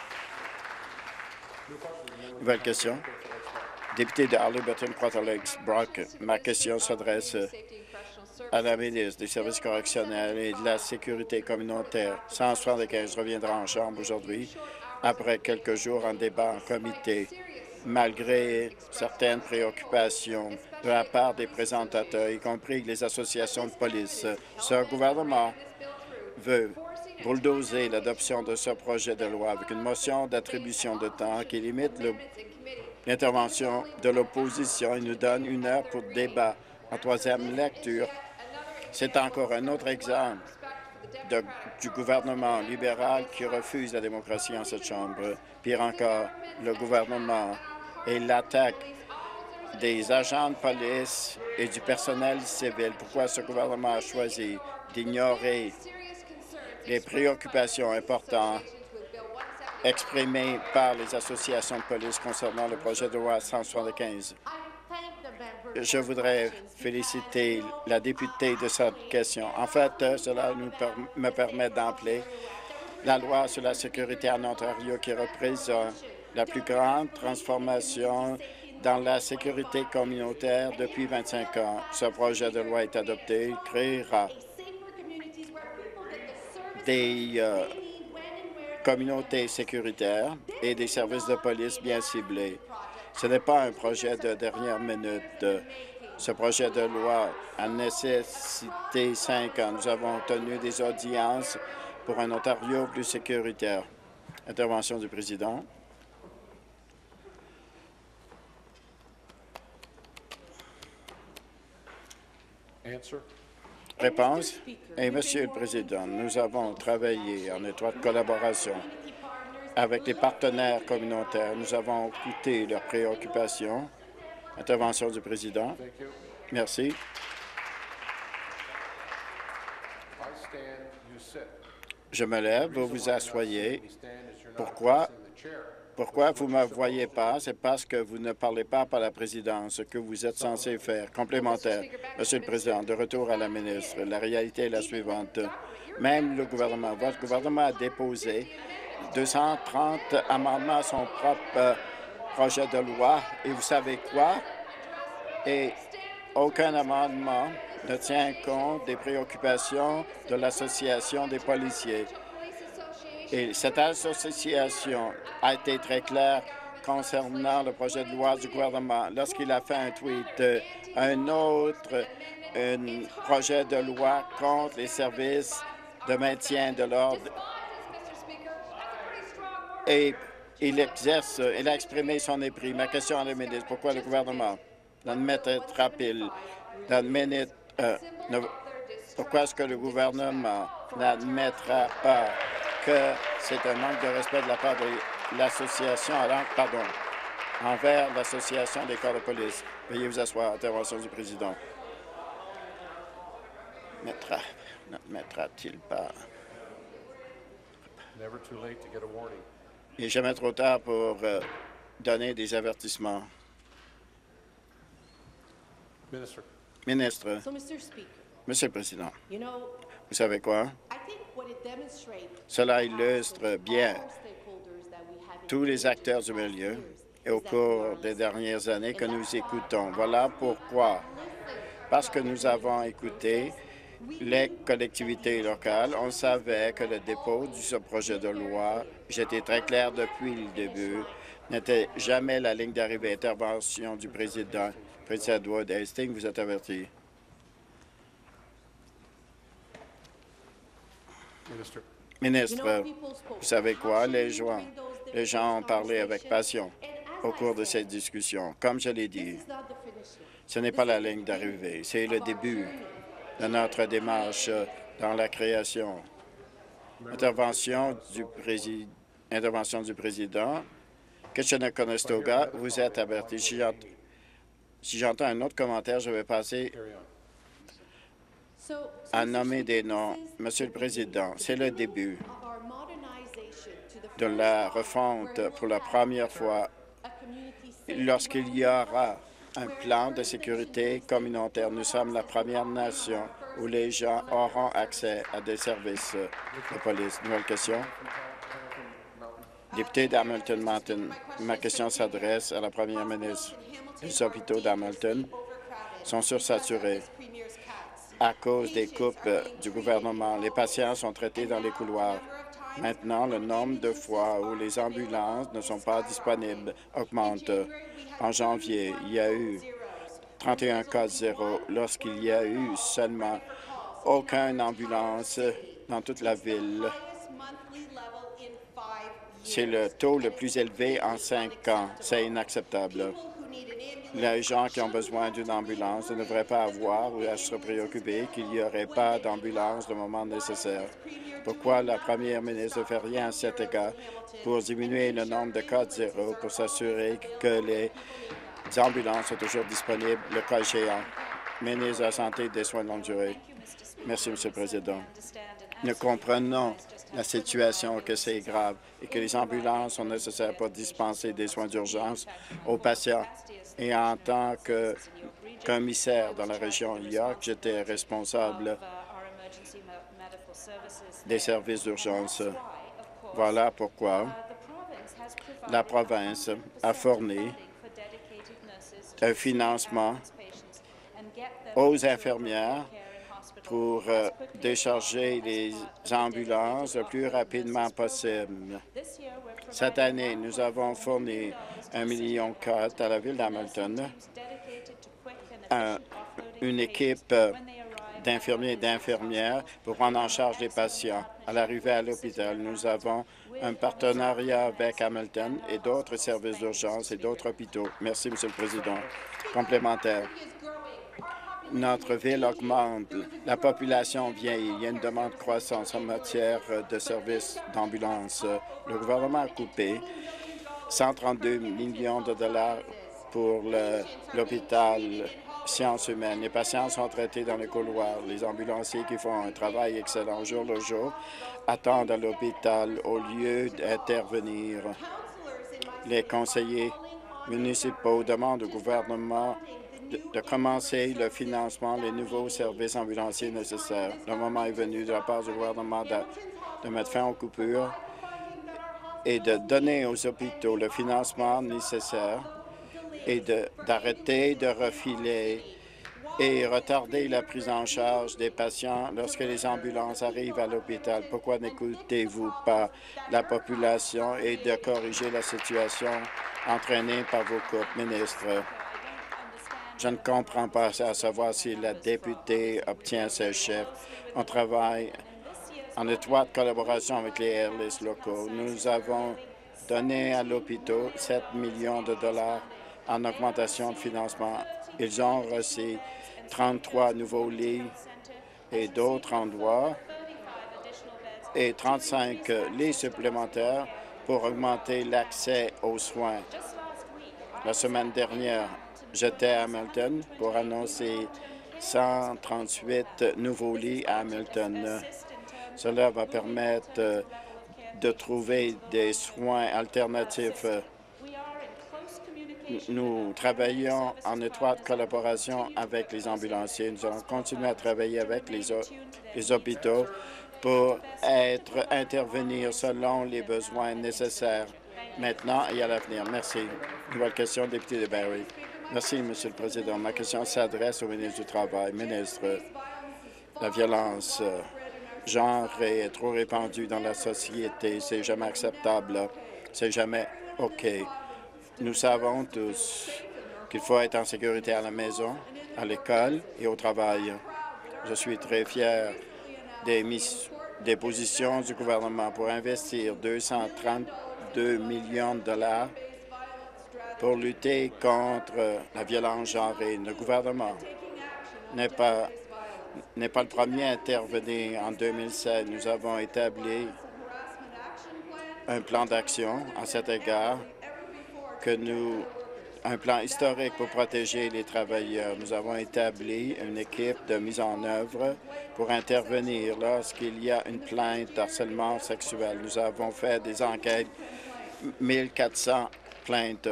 Nouvelle question. Député de Arlington-Quarter Lakes, Brock, ma question s'adresse à la ministre des Services correctionnels et de la Sécurité communautaire. cent soixante-quinze reviendra en Chambre aujourd'hui après quelques jours en débat en comité, malgré certaines préoccupations de la part des présentateurs, y compris les associations de police. Ce gouvernement veut bulldozer l'adoption de ce projet de loi avec une motion d'attribution de temps qui limite l'intervention de l'opposition et nous donne une heure pour débat en troisième lecture. C'est encore un autre exemple de, du gouvernement libéral qui refuse la démocratie en cette Chambre. Pire encore, le gouvernement et l'attaque des agents de police et du personnel civil. Pourquoi ce gouvernement a choisi d'ignorer les préoccupations importantes exprimées par les associations de police concernant le projet de loi cent soixante-quinze. Je voudrais féliciter la députée de cette question. En fait, cela nous per me permet d'appeler la loi sur la sécurité en Ontario qui représente la plus grande transformation dans la sécurité communautaire depuis vingt-cinq ans. Ce projet de loi est adopté, il créera des euh, communautés sécuritaires et des services de police bien ciblés. Ce n'est pas un projet de dernière minute. Ce projet de loi a nécessité cinq ans. Nous avons tenu des audiences pour un Ontario plus sécuritaire. Intervention du président. Answer. Réponse. Et Monsieur le Président, nous avons travaillé en étroite collaboration avec les partenaires communautaires. Nous avons écouté leurs préoccupations. Intervention du président. Merci. Je me lève, vous vous asseyez. Pourquoi? Pourquoi vous ne me voyez pas? C'est parce que vous ne parlez pas par la présidence, ce que vous êtes censé faire. Complémentaire. Monsieur le Président, de retour à la ministre, la réalité est la suivante. Même le gouvernement, votre gouvernement a déposé deux cent trente amendements à son propre projet de loi. Et vous savez quoi? Et aucun amendement ne tient compte des préoccupations de l'Association des policiers. Et cette association a été très claire concernant le projet de loi du gouvernement lorsqu'il a fait un tweet. Un autre un projet de loi contre les services de maintien de l'ordre. Et il exerce, il a exprimé son mépris. Ma question à la ministre, pourquoi le gouvernement n'admettra-t-il, euh, pourquoi est-ce que le gouvernement n'admettra pas que c'est un manque de respect de la part de l'association, pardon, envers l'association des corps de police? Veuillez vous asseoir. Intervention du président. Mettra, n'admettra-t-il pas? Il n'est jamais trop tard pour euh, donner des avertissements. Minister. Ministre. So, Mister Speaker, Monsieur le Président, you know, vous savez quoi? I think what it demonstrates Cela illustre bien all stakeholders that we have tous les acteurs du milieu et au cours des dernières années que nous écoutons. Voilà pourquoi. Parce que nous avons écouté les collectivités locales, on savait que le dépôt de ce projet de loi, j'étais très clair depuis le début, n'était jamais la ligne d'arrivée. Intervention du président. Président Edward Hastings, vous êtes averti. Minister. Ministre, vous savez quoi? Les gens, les gens ont parlé avec passion au cours de cette discussion. Comme je l'ai dit, ce n'est pas la ligne d'arrivée, c'est le début de notre démarche dans la création. Intervention du, prési... Intervention du président. Kitchener-Conestoga, vous êtes averti. Si j'ent... si j'entends un autre commentaire, je vais passer à nommer des noms. Monsieur le Président, c'est le début de la refonte pour la première fois lorsqu'il y aura un plan de sécurité communautaire. Nous sommes la première nation où les gens auront accès à des services de police. Nouvelle question. Député d'Hamilton Mountain, ma question s'adresse à la première ministre. Les hôpitaux d'Hamilton sont sursaturés à cause des coupes du gouvernement. Les patients sont traités dans les couloirs. Maintenant, le nombre de fois où les ambulances ne sont pas disponibles augmente. En janvier, il y a eu trente et un cas zéro lorsqu'il y a eu seulement aucune ambulance dans toute la ville. C'est le taux le plus élevé en cinq ans. C'est inacceptable. Les gens qui ont besoin d'une ambulance ne devraient pas avoir ou à se préoccuper qu'il n'y aurait pas d'ambulance au moment nécessaire. Pourquoi la première ministre ne fait rien à cet égard pour diminuer le nombre de cas de zéro pour s'assurer que les ambulances sont toujours disponibles le cas échéant? Ministre de la Santé et des Soins de longue durée. Merci, M. le Président. Nous comprenons la situation, que c'est grave et que les ambulances sont nécessaires pour dispenser des soins d'urgence aux patients. Et en tant que commissaire dans la région York, j'étais responsable des services d'urgence. Voilà pourquoi la province a fourni un financement aux infirmières pour euh, décharger les ambulances le plus rapidement possible. Cette année, nous avons fourni un million quatre à la ville d'Hamilton, un, une équipe d'infirmiers et d'infirmières pour prendre en charge les patients. À l'arrivée à l'hôpital, nous avons un partenariat avec Hamilton et d'autres services d'urgence et d'autres hôpitaux. Merci, M. le Président. Complémentaire. Notre ville augmente, la population vieillit, il y a une demande croissante en matière de services d'ambulance. Le gouvernement a coupé cent trente-deux millions de dollars pour l'hôpital Sciences humaines. Les patients sont traités dans les couloirs. Les ambulanciers qui font un travail excellent jour le jour attendent à l'hôpital au lieu d'intervenir. Les conseillers municipaux demandent au gouvernement De, de commencer le financement des nouveaux services ambulanciers nécessaires. Le moment est venu de la part du gouvernement de, de mettre fin aux coupures et de donner aux hôpitaux le financement nécessaire et d'arrêter de, de refiler et retarder la prise en charge des patients lorsque les ambulances arrivent à l'hôpital. Pourquoi n'écoutez-vous pas la population et de corriger la situation entraînée par vos coupes, ministre? Je ne comprends pas à savoir si la députée obtient ses chefs. On travaille en étroite collaboration avec les airlifts locaux. Nous avons donné à l'hôpital sept millions de dollars en augmentation de financement. Ils ont reçu trente-trois nouveaux lits et d'autres endroits et trente-cinq lits supplémentaires pour augmenter l'accès aux soins. La semaine dernière, j'étais à Hamilton pour annoncer cent trente-huit nouveaux lits à Hamilton. Cela va permettre de trouver des soins alternatifs. Nous travaillons en étroite collaboration avec les ambulanciers. Nous allons continuer à travailler avec les, les hôpitaux pour être intervenir selon les besoins nécessaires maintenant et à l'avenir. Merci. Nouvelle question, député de Barrie. Merci, Monsieur le Président. Ma question s'adresse au ministre du Travail. Ministre, la violence genrée est trop répandue dans la société. C'est jamais acceptable. C'est jamais OK. Nous savons tous qu'il faut être en sécurité à la maison, à l'école et au travail. Je suis très fier des, des positions du gouvernement pour investir deux cent trente-deux millions de dollars pour lutter contre la violence genrée. Le gouvernement n'est pas, n'est pas le premier à intervenir. En deux mille sept, nous avons établi un plan d'action à cet égard, que nous, un plan historique pour protéger les travailleurs. Nous avons établi une équipe de mise en œuvre pour intervenir lorsqu'il y a une plainte d'harcèlement sexuel. Nous avons fait des enquêtes, mille quatre cents plaintes.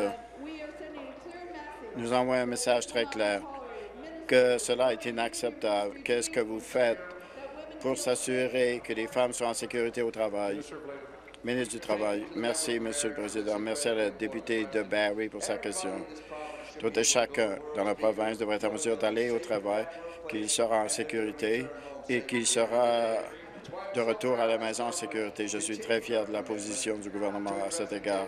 Nous envoyons un message très clair que cela est inacceptable. Qu'est-ce que vous faites pour s'assurer que les femmes sont en sécurité au travail? Ministre du Travail. Merci, Monsieur le Président. Merci à la députée de Barrie pour sa question. Tout et chacun dans la province devrait être en mesure d'aller au travail, qu'il sera en sécurité et qu'il sera de retour à la maison en sécurité. Je suis très fier de la position du gouvernement à cet égard.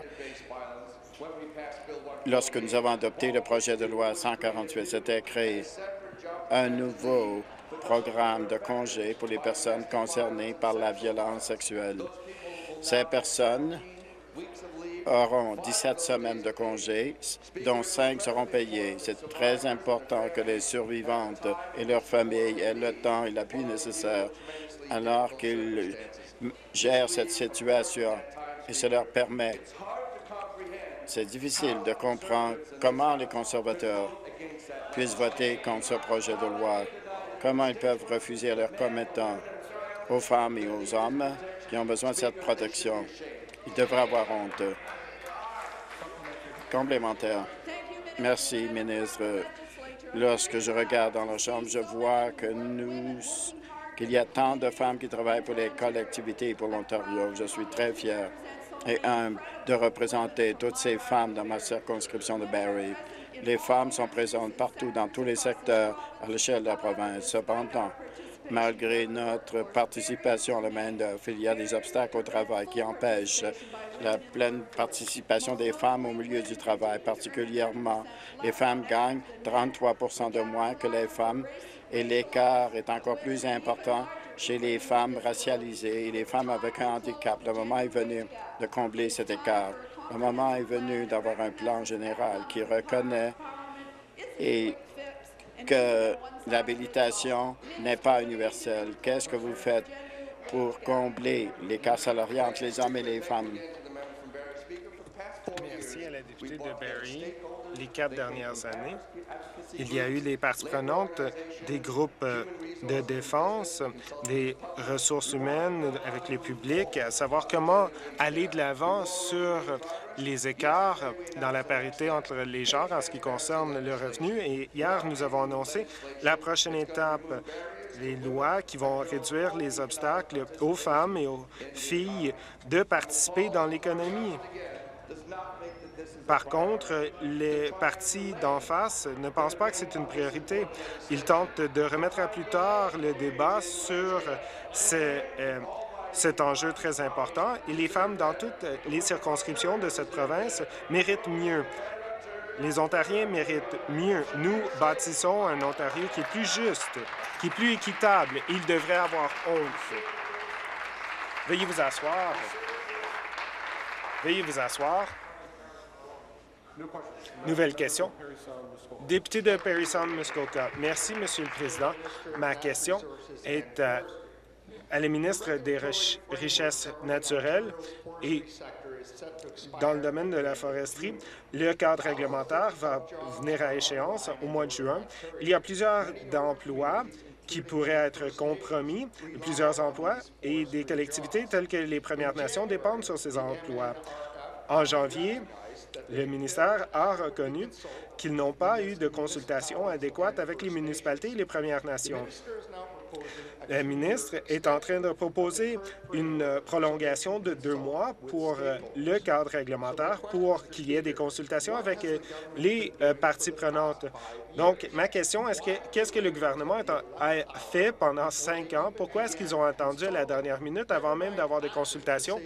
Lorsque nous avons adopté le projet de loi cent quarante-huit, c'était créé un nouveau programme de congé pour les personnes concernées par la violence sexuelle. Ces personnes auront dix-sept semaines de congé, dont cinq seront payées. C'est très important que les survivantes et leurs familles aient le temps et l'appui nécessaire alors qu'ils gèrent cette situation et cela leur permet. C'est difficile de comprendre comment les conservateurs puissent voter contre ce projet de loi, comment ils peuvent refuser à leurs commettants, aux femmes et aux hommes qui ont besoin de cette protection. Ils devraient avoir honte. Complémentaire. Merci, ministre. Lorsque je regarde dans la Chambre, je vois que nous, qu'il y a tant de femmes qui travaillent pour les collectivités et pour l'Ontario. Je suis très fier et humble de représenter toutes ces femmes dans ma circonscription de Barrie. Les femmes sont présentes partout dans tous les secteurs à l'échelle de la province. Cependant, malgré notre participation à la main-d'œuvre, il y a des obstacles au travail qui empêchent la pleine participation des femmes au milieu du travail. Particulièrement, les femmes gagnent trente-trois pour cent de moins que les femmes et l'écart est encore plus important chez les femmes racialisées et les femmes avec un handicap. Le moment est venu de combler cet écart. Le moment est venu d'avoir un plan général qui reconnaît et que l'habilitation n'est pas universelle. Qu'est-ce que vous faites pour combler l'écart salarial entre les hommes et les femmes? Merci à la députée de Barrie. Les quatre dernières années, il y a eu les parties prenantes des groupes de défense, des ressources humaines avec le public, à savoir comment aller de l'avant sur les écarts dans la parité entre les genres en ce qui concerne le revenu. Et hier, nous avons annoncé la prochaine étape, les lois qui vont réduire les obstacles aux femmes et aux filles de participer dans l'économie. Par contre, les partis d'en face ne pensent pas que c'est une priorité. Ils tentent de remettre à plus tard le débat sur ces, euh, cet enjeu très important. Et les femmes dans toutes les circonscriptions de cette province méritent mieux. Les Ontariens méritent mieux. Nous bâtissons un Ontario qui est plus juste, qui est plus équitable. Ils devraient avoir honte. Veuillez vous asseoir. Veuillez vous asseoir. Nouvelle question. Député de Parry Sound Muskoka. Merci, Monsieur le Président. Ma question est à, à la ministre des Rich Richesses naturelles et dans le domaine de la foresterie. Le cadre réglementaire va venir à échéance au mois de juin. Il y a plusieurs emplois qui pourraient être compromis, plusieurs emplois, et des collectivités telles que les Premières Nations dépendent sur ces emplois. En janvier, le ministère a reconnu qu'ils n'ont pas eu de consultation adéquate avec les municipalités et les Premières Nations. Le ministre est en train de proposer une prolongation de deux mois pour le cadre réglementaire pour qu'il y ait des consultations avec les parties prenantes. Donc, ma question, est-ce que qu'est-ce que le gouvernement a fait pendant cinq ans? Pourquoi est-ce qu'ils ont attendu à la dernière minute avant même d'avoir des consultations?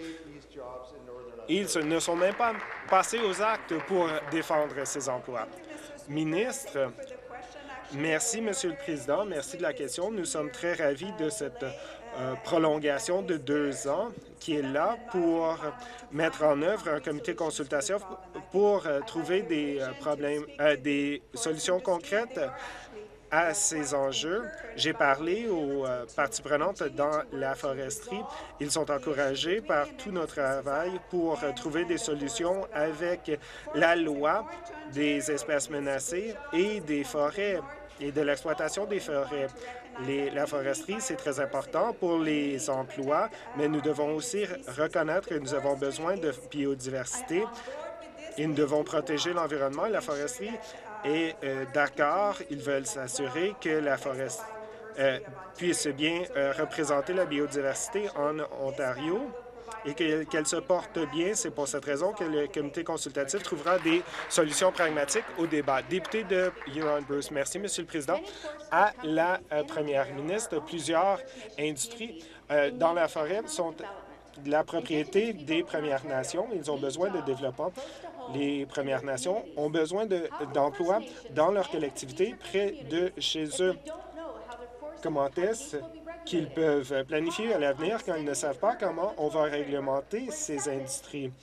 Ils ne sont même pas passés aux actes pour défendre ces emplois. Ministre, merci, Monsieur le Président. Merci de la question. Nous sommes très ravis de cette euh, prolongation de deux ans qui est là pour mettre en œuvre un comité de consultation pour euh, trouver des euh, problèmes, euh, des solutions concrètes à ces enjeux. J'ai parlé aux euh, parties prenantes dans la foresterie. Ils sont encouragés par tout notre travail pour euh, trouver des solutions avec la loi des espèces menacées et des forêts et de l'exploitation des forêts. Les, la foresterie, c'est très important pour les emplois, mais nous devons aussi reconnaître que nous avons besoin de biodiversité et nous devons protéger l'environnement. La foresterie est euh, d'accord. Ils veulent s'assurer que la forêt euh, puisse bien euh, représenter la biodiversité en Ontario et qu'elle qu se porte bien. C'est pour cette raison que le comité consultatif trouvera des solutions pragmatiques au débat. Député de Huron-Bruce, merci, Monsieur le Président. À la euh, première ministre, plusieurs industries euh, dans la forêt sont de la propriété des Premières Nations. Ils ont besoin de développement. Les Premières Nations ont besoin d'emplois de, dans leur collectivité près de chez eux. Comment est-ce qu'ils peuvent planifier à l'avenir quand ils ne savent pas comment on va réglementer ces industries.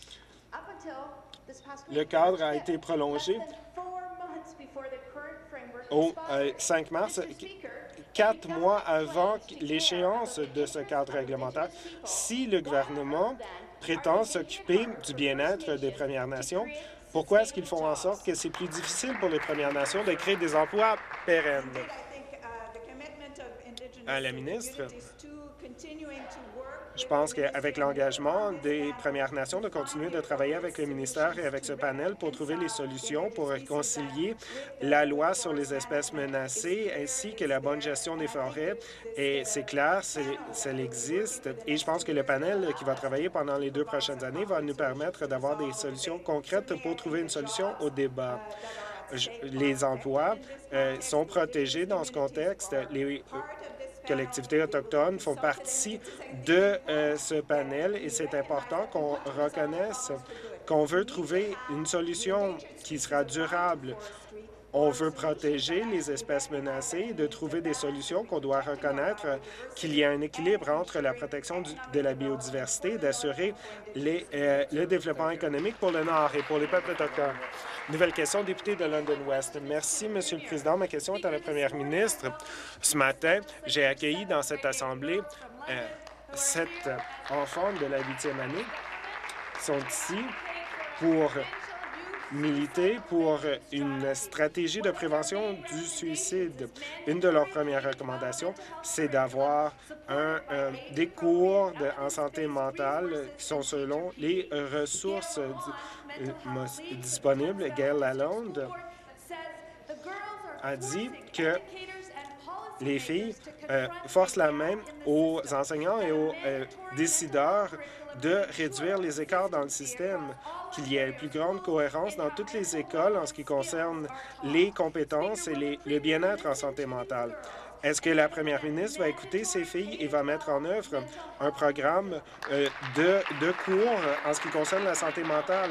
Le cadre a été prolongé au euh, cinq mars, quatre mois avant l'échéance de ce cadre réglementaire. Si le gouvernement prétend s'occuper du bien-être des Premières Nations, pourquoi est-ce qu'ils font en sorte que c'est plus difficile pour les Premières Nations de créer des emplois pérennes? À la ministre, je pense qu'avec l'engagement des Premières Nations de continuer de travailler avec le ministère et avec ce panel pour trouver les solutions pour réconcilier la loi sur les espèces menacées ainsi que la bonne gestion des forêts. Et c'est clair, ça existe. Et je pense que le panel qui va travailler pendant les deux prochaines années va nous permettre d'avoir des solutions concrètes pour trouver une solution au débat. Les emplois euh, sont protégés dans ce contexte. Les collectivités autochtones font partie de euh, ce panel et c'est important qu'on reconnaisse qu'on veut trouver une solution qui sera durable. On veut protéger les espèces menacées et de trouver des solutions qu'on doit reconnaître qu'il y a un équilibre entre la protection du, de la biodiversité et d'assurer les, euh, le développement économique pour le Nord et pour les peuples autochtones. Nouvelle question, député de London West. Merci, Monsieur le Président. Ma question est à la Première ministre. Ce matin, j'ai accueilli dans cette Assemblée euh, sept enfants de la huitième année qui sont ici pour militer pour une stratégie de prévention du suicide. Une de leurs premières recommandations, c'est d'avoir un, un, des cours de, en santé mentale qui sont selon les ressources di, euh, disponibles. Gail Lalonde a dit que les filles euh, forcent la main aux enseignants et aux euh, décideurs de réduire les écarts dans le système, qu'il y ait une plus grande cohérence dans toutes les écoles en ce qui concerne les compétences et les, le bien-être en santé mentale. Est-ce que la première ministre va écouter ces filles et va mettre en œuvre un programme euh, de, de cours en ce qui concerne la santé mentale?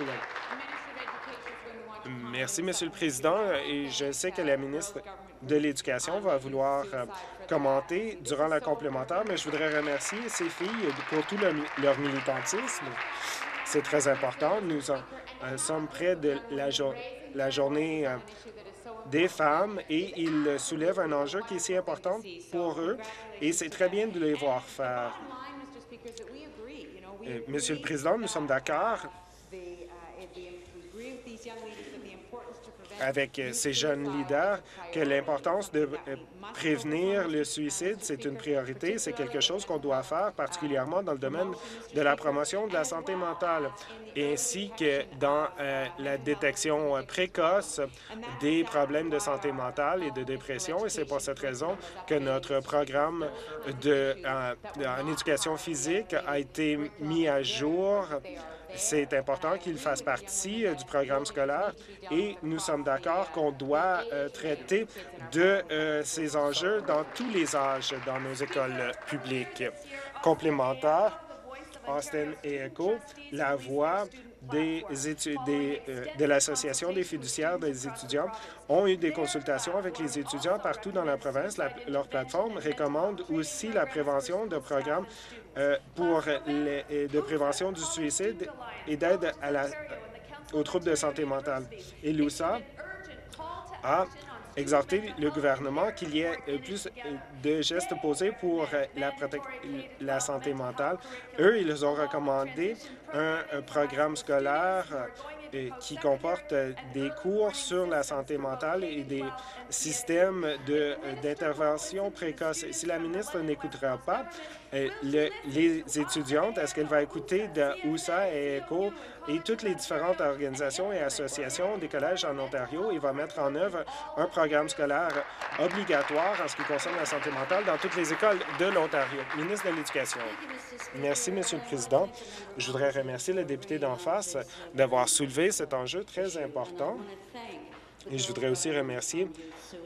Merci, Monsieur le Président. Et je sais que la ministre de l'Éducation va vouloir euh, commenter durant la complémentaire, mais je voudrais remercier ces filles pour tout le, leur militantisme. C'est très important. Nous en, euh, sommes près de la, jo la journée euh, des femmes et ils soulèvent un enjeu qui est si important pour eux et c'est très bien de les voir faire. Euh, Monsieur le Président, nous sommes d'accord avec ces jeunes leaders que l'importance de prévenir le suicide, c'est une priorité, c'est quelque chose qu'on doit faire, particulièrement dans le domaine de la promotion de la santé mentale, ainsi que dans euh, la détection précoce des problèmes de santé mentale et de dépression. Et c'est pour cette raison que notre programme de, euh, en éducation physique a été mis à jour. C'est important qu'il fasse partie euh, du programme scolaire et nous sommes d'accord qu'on doit euh, traiter de euh, ces enjeux dans tous les âges dans nos écoles publiques. Complémentaire, Austin et Echo, la voix des des, euh, de l'Association des fiduciaires des étudiants ont eu des consultations avec les étudiants partout dans la province. La, leur plateforme recommande aussi la prévention de programmes euh, pour les, de prévention du suicide et d'aide à la, aux troubles de santé mentale. Et l'U S A a exhorté le gouvernement qu'il y ait plus de gestes posés pour la, la santé mentale. Eux, ils ont recommandé un, un programme scolaire euh, qui comporte des cours sur la santé mentale et des systèmes d'intervention précoce. Si la ministre n'écoutera pas euh, le, les étudiantes, est-ce qu'elle va écouter de U S A et ECHO et toutes les différentes organisations et associations des collèges en Ontario et va mettre en œuvre un programme scolaire obligatoire en ce qui concerne la santé mentale dans toutes les écoles de l'Ontario? Ministre de l'Éducation. Merci, Monsieur le Président. Je voudrais remercier le député d'en face d'avoir soulevé cet enjeu très important. Et je voudrais aussi remercier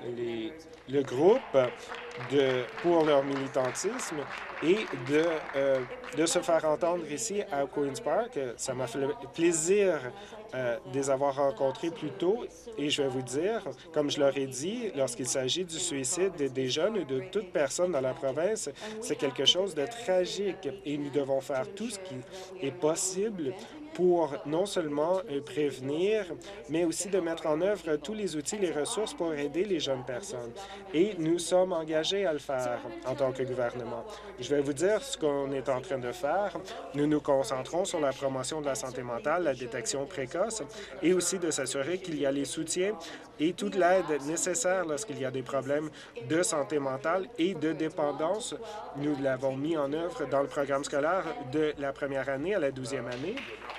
les, le groupe de, pour leur militantisme et de, euh, de se faire entendre ici à Queen's Park. Ça m'a fait plaisir euh, de les avoir rencontrés plus tôt et je vais vous dire, comme je leur ai dit, lorsqu'il s'agit du suicide des jeunes et de toute personne dans la province, c'est quelque chose de tragique et nous devons faire tout ce qui est possible pour non seulement prévenir, mais aussi de mettre en œuvre tous les outils, les ressources pour aider les jeunes personnes. Et nous sommes engagés à le faire en tant que gouvernement. Je vais vous dire ce qu'on est en train de faire. Nous nous concentrons sur la promotion de la santé mentale, la détection précoce et aussi de s'assurer qu'il y a les soutiens et toute l'aide nécessaire lorsqu'il y a des problèmes de santé mentale et de dépendance. Nous l'avons mis en œuvre dans le programme scolaire de la première année à la douzième année.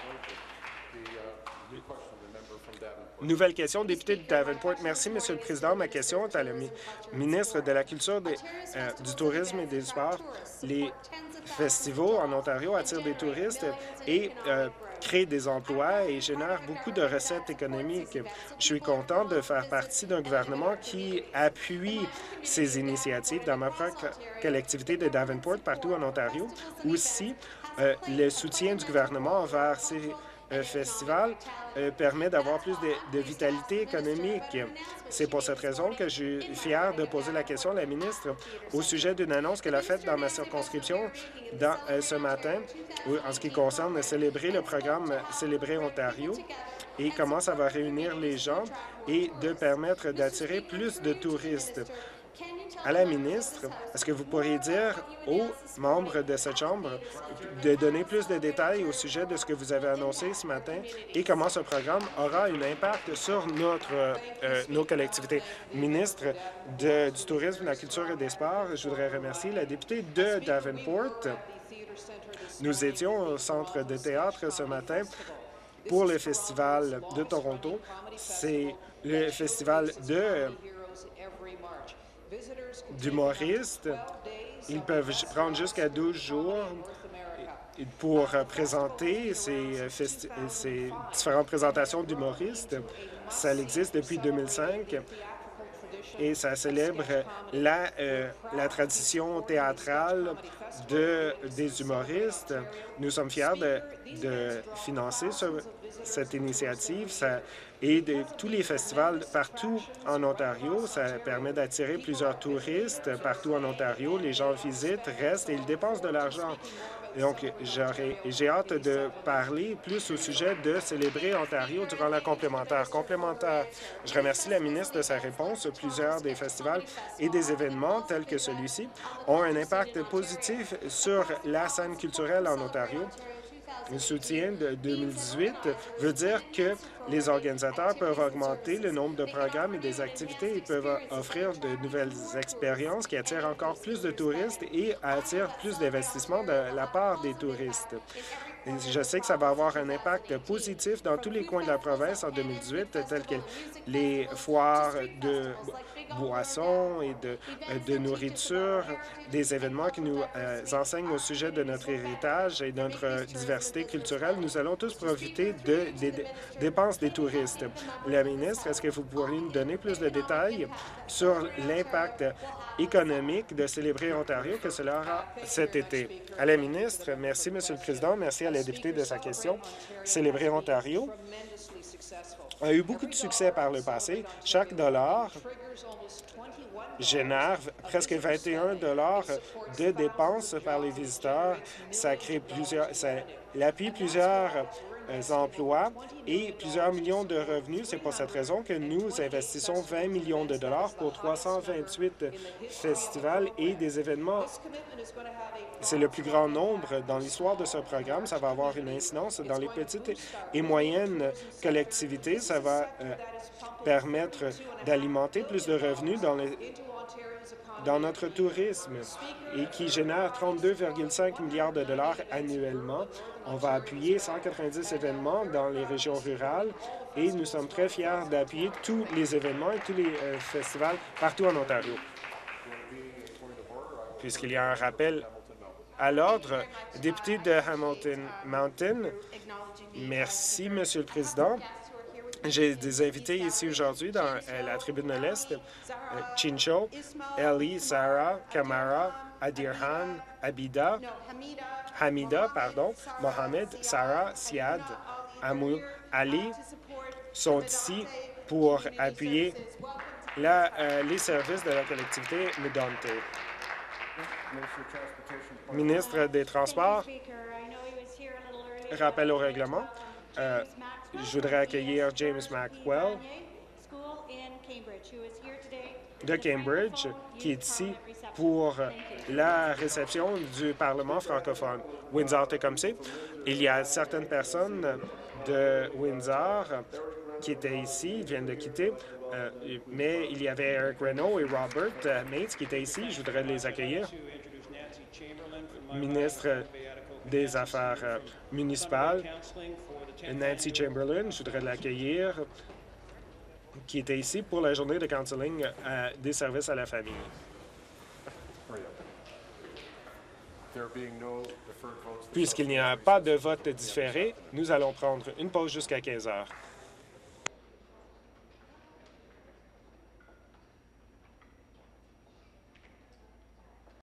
Nouvelle question, député de Davenport. Merci, Monsieur le Président. Ma question est à la mi ministre de la Culture, des, euh, du Tourisme et des Sports. Les festivals en Ontario attirent des touristes et euh, créent des emplois et génèrent beaucoup de recettes économiques. Je suis content de faire partie d'un gouvernement qui appuie ces initiatives dans ma propre collectivité de Davenport, partout en Ontario. Aussi, euh, le soutien du gouvernement envers ces euh, festivals euh, permet d'avoir plus de, de vitalité économique. C'est pour cette raison que je suis fier de poser la question à la ministre au sujet d'une annonce qu'elle a faite dans ma circonscription dans, euh, ce matin en ce qui concerne célébrer le programme Célébrer Ontario et comment ça va réunir les gens et de permettre d'attirer plus de touristes. À la ministre, est-ce que vous pourriez dire aux membres de cette Chambre de donner plus de détails au sujet de ce que vous avez annoncé ce matin et comment ce programme aura un impact sur notre, euh, nos collectivités? Ministre de, du Tourisme, de la Culture et des Sports, je voudrais remercier la députée de Davenport. Nous étions au Centre de théâtre ce matin pour le Festival de Toronto. C'est le festival de d'humoristes. Ils peuvent prendre jusqu'à douze jours pour présenter ces, ces différentes présentations d'humoristes. Ça existe depuis deux mille cinq et ça célèbre la, euh, la tradition théâtrale de, des humoristes. Nous sommes fiers de, de financer ce, cette initiative. Ça, et de tous les festivals partout en Ontario. Ça permet d'attirer plusieurs touristes partout en Ontario. Les gens visitent, restent et ils dépensent de l'argent. Donc, j'ai hâte de parler plus au sujet de célébrer Ontario durant la complémentaire. Complémentaire, je remercie la ministre de sa réponse. Plusieurs des festivals et des événements tels que celui-ci ont un impact positif sur la scène culturelle en Ontario. Le soutien de deux mille dix-huit veut dire que les organisateurs peuvent augmenter le nombre de programmes et des activités et peuvent offrir de nouvelles expériences qui attirent encore plus de touristes et attirent plus d'investissements de la part des touristes. Et je sais que ça va avoir un impact positif dans tous les coins de la province en deux mille dix-huit, tels que les foires de boissons et de, de nourriture, des événements qui nous euh, enseignent au sujet de notre héritage et de notre diversité culturelle. Nous allons tous profiter de, des de, dépenses des touristes. La ministre, est-ce que vous pourriez nous donner plus de détails sur l'impact économique de Célébrer Ontario que cela aura cet été? À la ministre, merci, Monsieur le Président. Merci à la députée de sa question. Célébrer Ontario a eu beaucoup de succès par le passé. Chaque dollar génère presque vingt et un dollars de dépenses par les visiteurs. Ça crée plusieurs, ça appuie plusieurs euh, emplois et plusieurs millions de revenus. C'est pour cette raison que nous investissons vingt millions de dollars pour trois cent vingt-huit festivals et des événements. C'est le plus grand nombre dans l'histoire de ce programme. Ça va avoir une incidence dans les petites et moyennes collectivités. Ça va euh, permettre d'alimenter plus de revenus dans, les, dans notre tourisme et qui génère trente-deux virgule cinq milliards de dollars annuellement. On va appuyer cent quatre-vingt-dix événements dans les régions rurales et nous sommes très fiers d'appuyer tous les événements et tous les euh, festivals partout en Ontario. Puisqu'il y a un rappel à l'ordre, député de Hamilton Mountain. Merci, Monsieur le Président. J'ai des invités ici aujourd'hui dans euh, la tribune de l'Est. Euh, Chincho, Ellie, Sarah, Kamara, Adirhan, Abida, Hamida, pardon, Mohamed, Sarah, Siad, Amou, Ali sont ici pour appuyer la, euh, les services de la collectivité Medonte. Ministre des Transports, rappel au règlement. Euh, je voudrais accueillir James Maxwell de Cambridge, qui est ici pour la réception du Parlement francophone. Windsor-Tecumseh, il y a certaines personnes de Windsor qui étaient ici, ils viennent de quitter, euh, mais il y avait Eric Renault et Robert euh, Mates qui étaient ici. Je voudrais les accueillir. Ministre des Affaires euh, municipales, Nancy Chamberlain, je voudrais l'accueillir, qui était ici pour la journée de counseling euh, des services à la famille. Puisqu'il n'y a pas de vote différé, nous allons prendre une pause jusqu'à quinze heures.